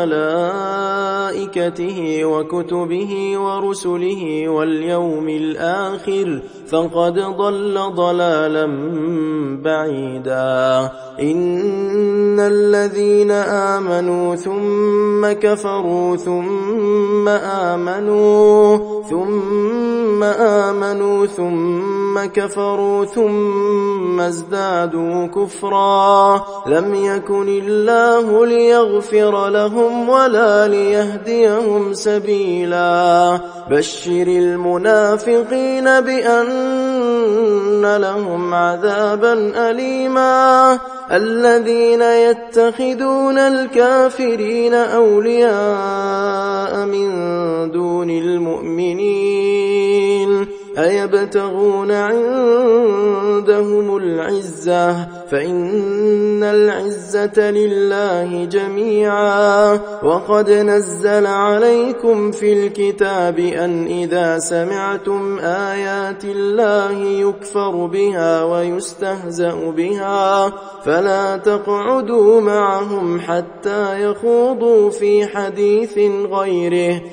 وملائكته وكتبه ورسله واليوم الآخر فقد ضل ضلالا بعيدا إن الذين آمنوا ثم كفروا ثم آمنوا ثم آمنوا ثم كفروا ثم ازدادوا كفرا لم يكن الله ليغفر لهم ولا ليهديهم سبيلا بشر المنافقين بأن لهم عذابا أليما الذين يتخذون الكافرين أولياء من دون المؤمنين أيبتغون عندهم العزة فإن العزة لله جميعا وقد نزل عليكم في الكتاب أن إذا سمعتم آيات الله يكفر بها ويستهزأ بها فلا تقعدوا معهم حتى يخوضوا في حديث غيره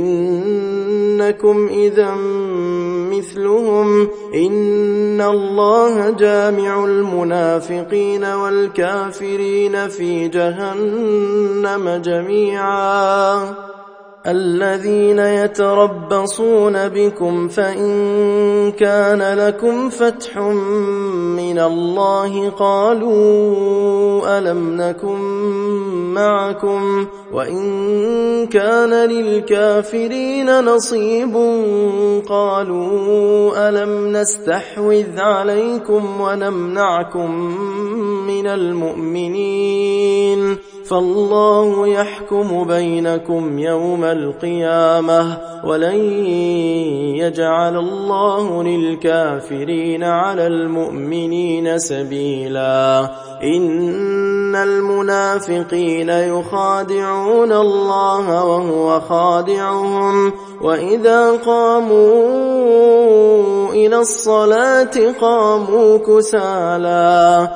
إنكم إذا مثلهم إن الله جامع المنافقين والكافرين في جهنم جميعا الذين يتربصون بكم فإن كان لكم فتح من الله قالوا ألم نكن معكم وإن كان للكافرين نصيب قالوا ألم نستحوذ عليكم ونمنعكم من المؤمنين فالله يحكم بينكم يوم القيامة ولن يجعل الله للكافرين على المؤمنين سبيلا إن المنافقين يخادعون الله وهو خادعهم وإذا قاموا إلى الصلاة قاموا كسالى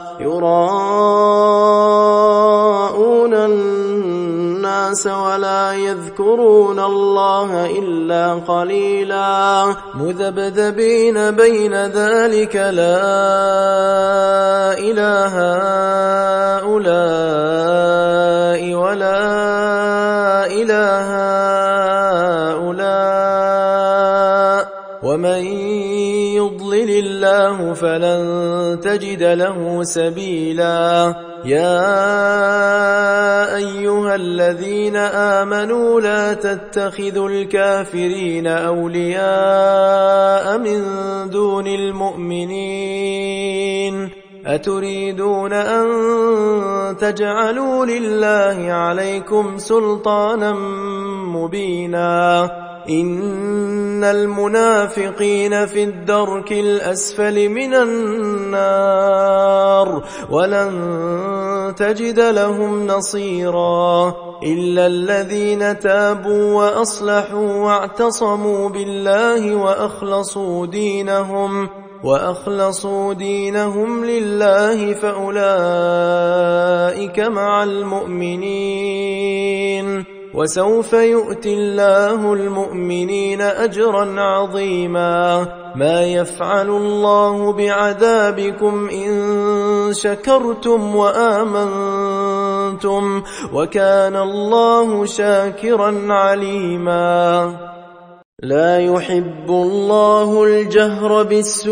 يراءون الناس ولا يذكرون الله إلا قليلا مذبذبين بين ذلك لا إله هؤلاء ولا إله هؤلاء ومن يضلل الله فلن تجد له سبيلا يا أيها الذين آمنوا لا تتخذوا الكافرين أولياء من دون المؤمنين أتريدون أن تجعلوا لله عليكم سلطانا مبينا إن المنافقين في الدرك الأسفل من النار ولن تجد لهم نصيرا إلا الذين تابوا وأصلحوا واعتصموا بالله وأخلصوا دينهم وأخلصوا دينهم لله فأولئك مع المؤمنين وسوف يؤتي الله المؤمنين أجرا عظيما ما يفعل الله بعذابكم إن شكرتم وآمنتم وكان الله شاكرا عليما لا يحب الله الجهر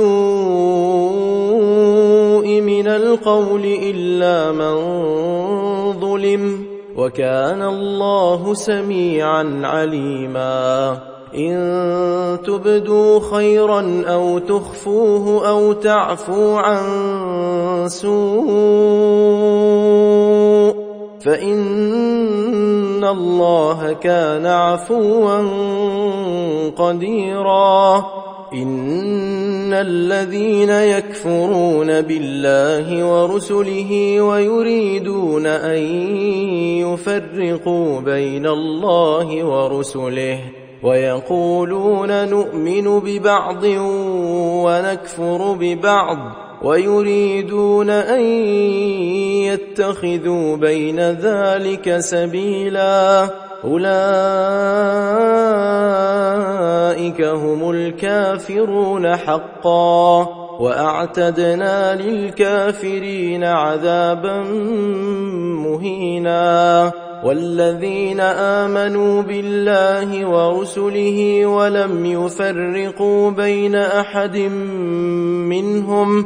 بالسوء من القول إلا من ظلم وكان الله سميعا عليما إن تبدوا خيرا أو تخفوه أو تعفو عن سوء فإن الله كان عفوا قديرا إن الذين يكفرون بالله ورسله ويريدون أن يفرقوا بين الله ورسله ويقولون نؤمن ببعض ونكفر ببعض ويريدون أن يتخذوا بين ذلك سبيلا أولئك هم الكافرون حقا وأعتدنا للكافرين عذابا مهينا والذين آمنوا بالله ورسله ولم يفرقوا بين أحد منهم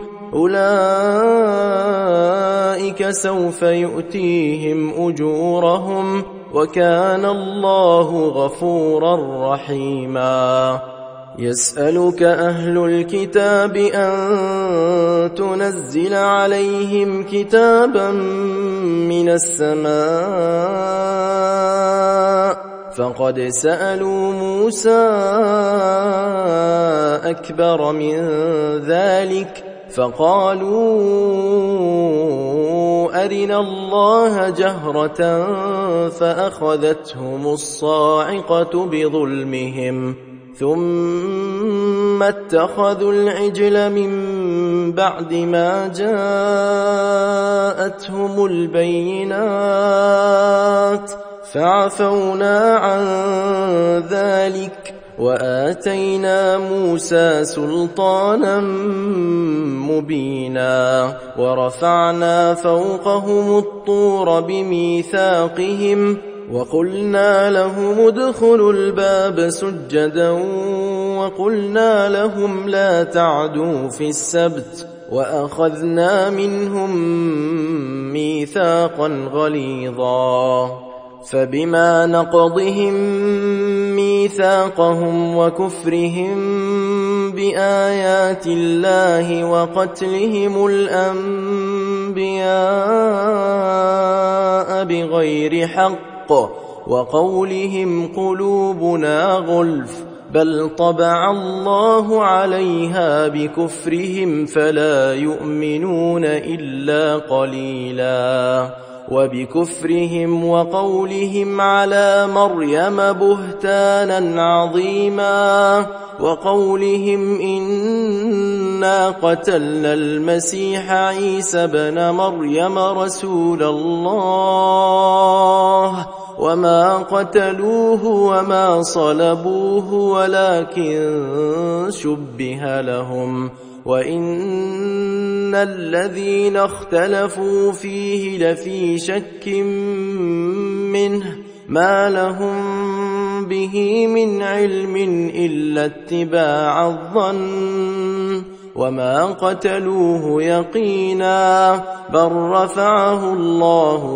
أولئك سوف يؤتيهم أجورهم وكان الله غفورا رحيما يسألك أهل الكتاب أن تنزل عليهم كتابا من السماء فقد سألوا موسى أكبر من ذلك فقالوا أرنا الله جهرة فأخذتهم الصاعقة بظلمهم ثم اتخذوا العجل من بعد ما جاءتهم البينات فعفونا عن ذلك وآتينا موسى سلطانا مبينا ورفعنا فوقهم الطور بميثاقهم وقلنا لهم ادخلوا الباب سجدا وقلنا لهم لا تعدوا في السبت وأخذنا منهم ميثاقا غليظا فبما نقضهم ميثاقهم وكفرهم بآيات الله وقتلهم الأنبياء بغير حق وقولهم قلوبنا غلف بل طبع الله عليها بكفرهم فلا يؤمنون إلا قليلا وبكفرهم وقولهم على مريم بهتانا عظيما وقولهم إنا قتلنا المسيح عيسى بن مريم رسول الله وما قتلوه وما صلبوه ولكن شبه لهم وإن الذين اختلفوا فيه لفي شك منه ما لهم به من علم إلا اتباع الظن وما قتلوه يقينا بل رفعه الله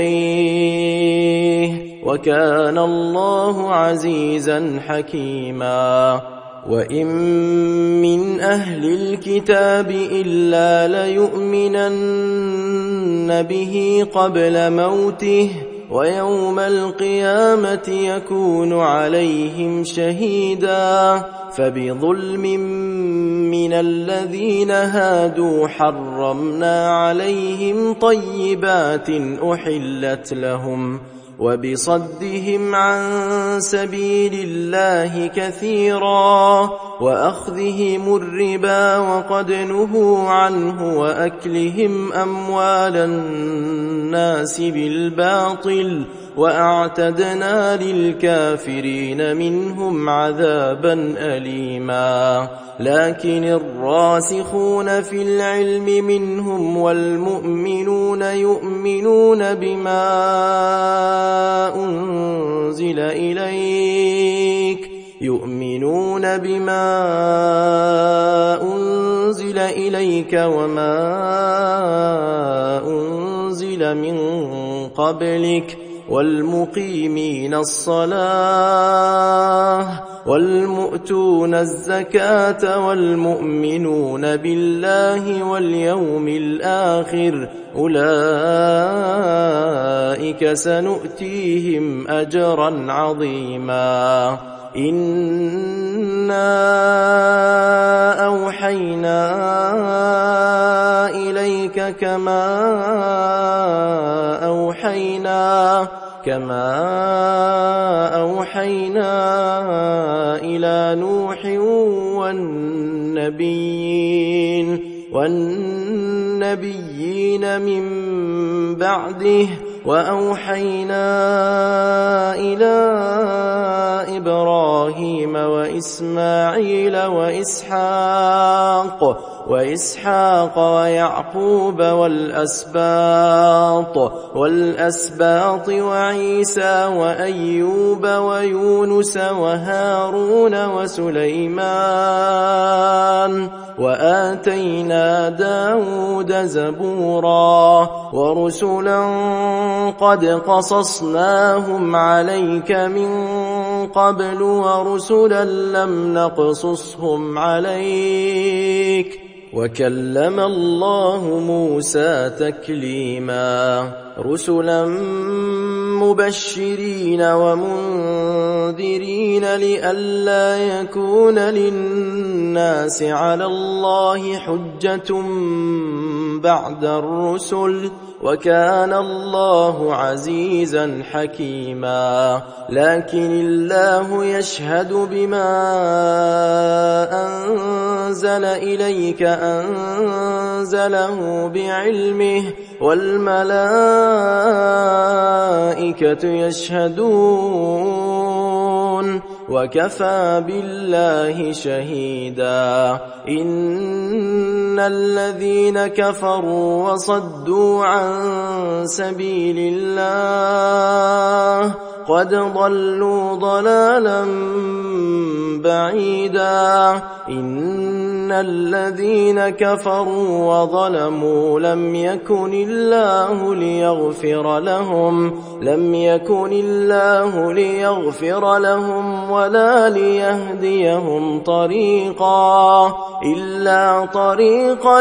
إليه وكان الله عزيزا حكيما وإن من أهل الكتاب إلا ليؤمنن به قبل موته ويوم القيامة يكون عليهم شهيدا. فبظلم من الذين هادوا حرمنا عليهم طيبات أحلت لهم وبصدهم عن سبيل الله كثيرا وأخذهم الربا وقد نهوا عنه وأكلهم أموال الناس بالباطل وأعتدنا للكافرين منهم عذابا أليما. لكن الراسخون في العلم منهم والمؤمنون يؤمنون بما أنزل إليك يؤمنون بما أنزل إليك وما أنزل من قبلك والمقيمين الصلاة والمؤتون الزكاة والمؤمنون بالله واليوم الآخر أولئك سنؤتيهم أجرا عظيما. إنا أوحينا إليك كما أوحينا كما أوحينا إلى نوح والنبيين والنبيين من بعده وأوحينا إلى إبراهيم وإسماعيل وإسحاق وإسحاق ويعقوب والأسباط والأسباط وعيسى وأيوب ويونس وهارون وسليمان وآتينا داود زبورا ورسلا قد قصصناهم عليك من قبل ورسلا لم نقصصهم عليك وكلم الله موسى تكليما. رسلا مبشرين ومنذرين لئلا يكون للناس على الله حجة بعد الرسل وكان الله عزيزا حكيما. لكن الله يشهد بما أنزل إليك أنزله بعلمه والملائكة يشهدون وكفى بالله شهيدا. إن الذين كفروا وصدوا عن سبيل الله قد ضلوا ضلالا بعيدا. إن الذين كفروا وظلموا لم يكن الله ليغفر لهم لم يكن الله ليغفر لهم ولا ليهديهم طريقا إلا طريق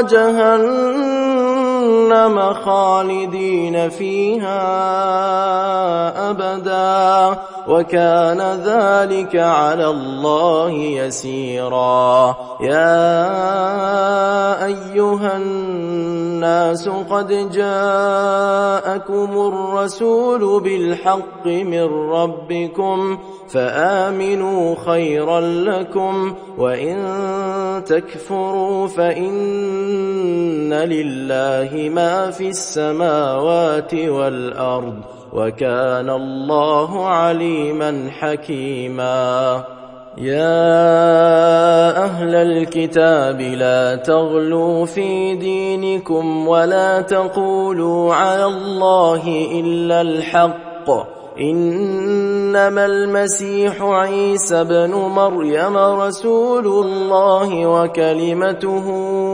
جهنم خالدين فيها أبدا وكان ذلك على الله يسيرا. يا أيها الناس قد جاءكم الرسول بالحق من ربكم فآمنوا خيرا لكم وإن تكفروا فإن لله ما في السماوات والأرض وكان الله عليما حكيما. يا أهل الكتاب لا تغلوا في دينكم ولا تقولوا على الله إلا الحق إنما المسيح عيسى بن مريم رسول الله وكلمته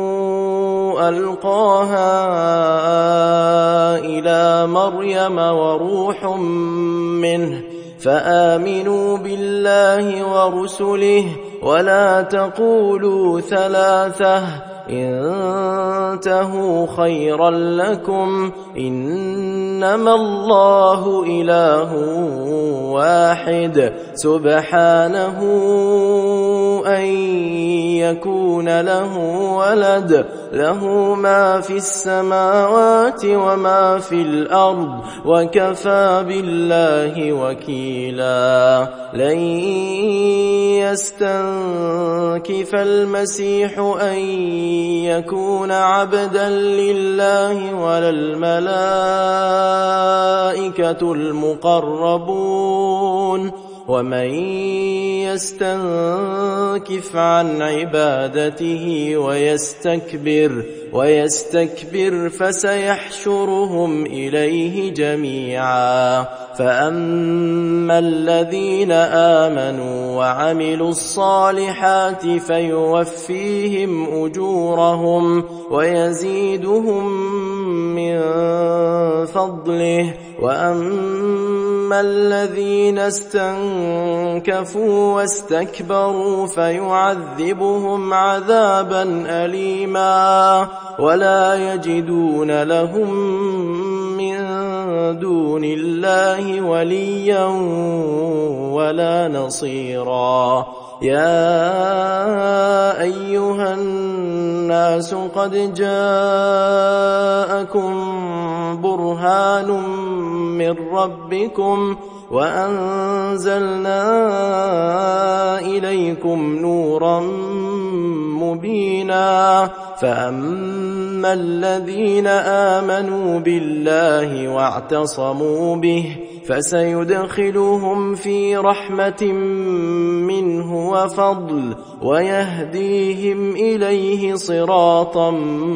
ألقاها إلى مريم وروح منه فآمنوا بالله ورسله ولا تقولوا ثلاثة انتهوا خيرا لكم إنما الله إله واحد سبحانه أن يكون له ولد له ما في السماوات وما في الأرض وكفى بالله وكيلا لن يستنكف المسيح أن يكون عبدا لله ولا الملائكة المقربون ومن يستنكف عن عبادته ويستكبر ويستكبر فسيحشرهم إليه جميعا فأما الذين آمنوا وعملوا الصالحات فيوفيهم أجورهم ويزيدهم من فضله وأما الذين استنكفوا واستكبروا فيعذبهم عذابا أليما ولا يجدون لهم من دون الله وليا ولا نصيرا يا أيها الناس قد جاءكم برهان من ربكم وأنزلنا إليكم نورا مبينا فأما الذين آمنوا بالله واعتصموا به فسيدخلهم في رحمة منه وفضل ويهديهم إليه صراطا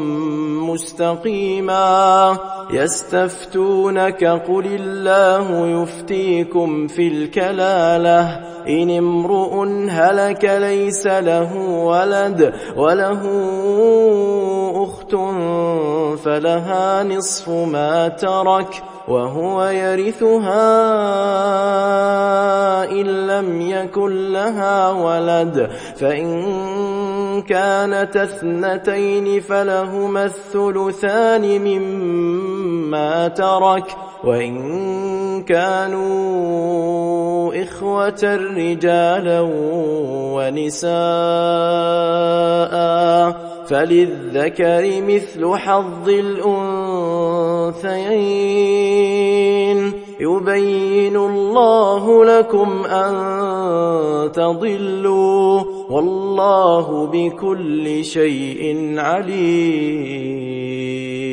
مستقيما يستفتونك قل الله يفتيكم في الكلالة إن امرؤ هلك ليس له ولد وله أخت فلها نصف ما ترك وهو يرثها إن لم يكن لها ولد فإن كانت اثنتين فلهما الثلثان مما ترك وإن كانوا إخوة رجالا ونساء فللذكر مثل حظ الأنثيين يبين الله لكم أن تضلوا والله بكل شيء عليم.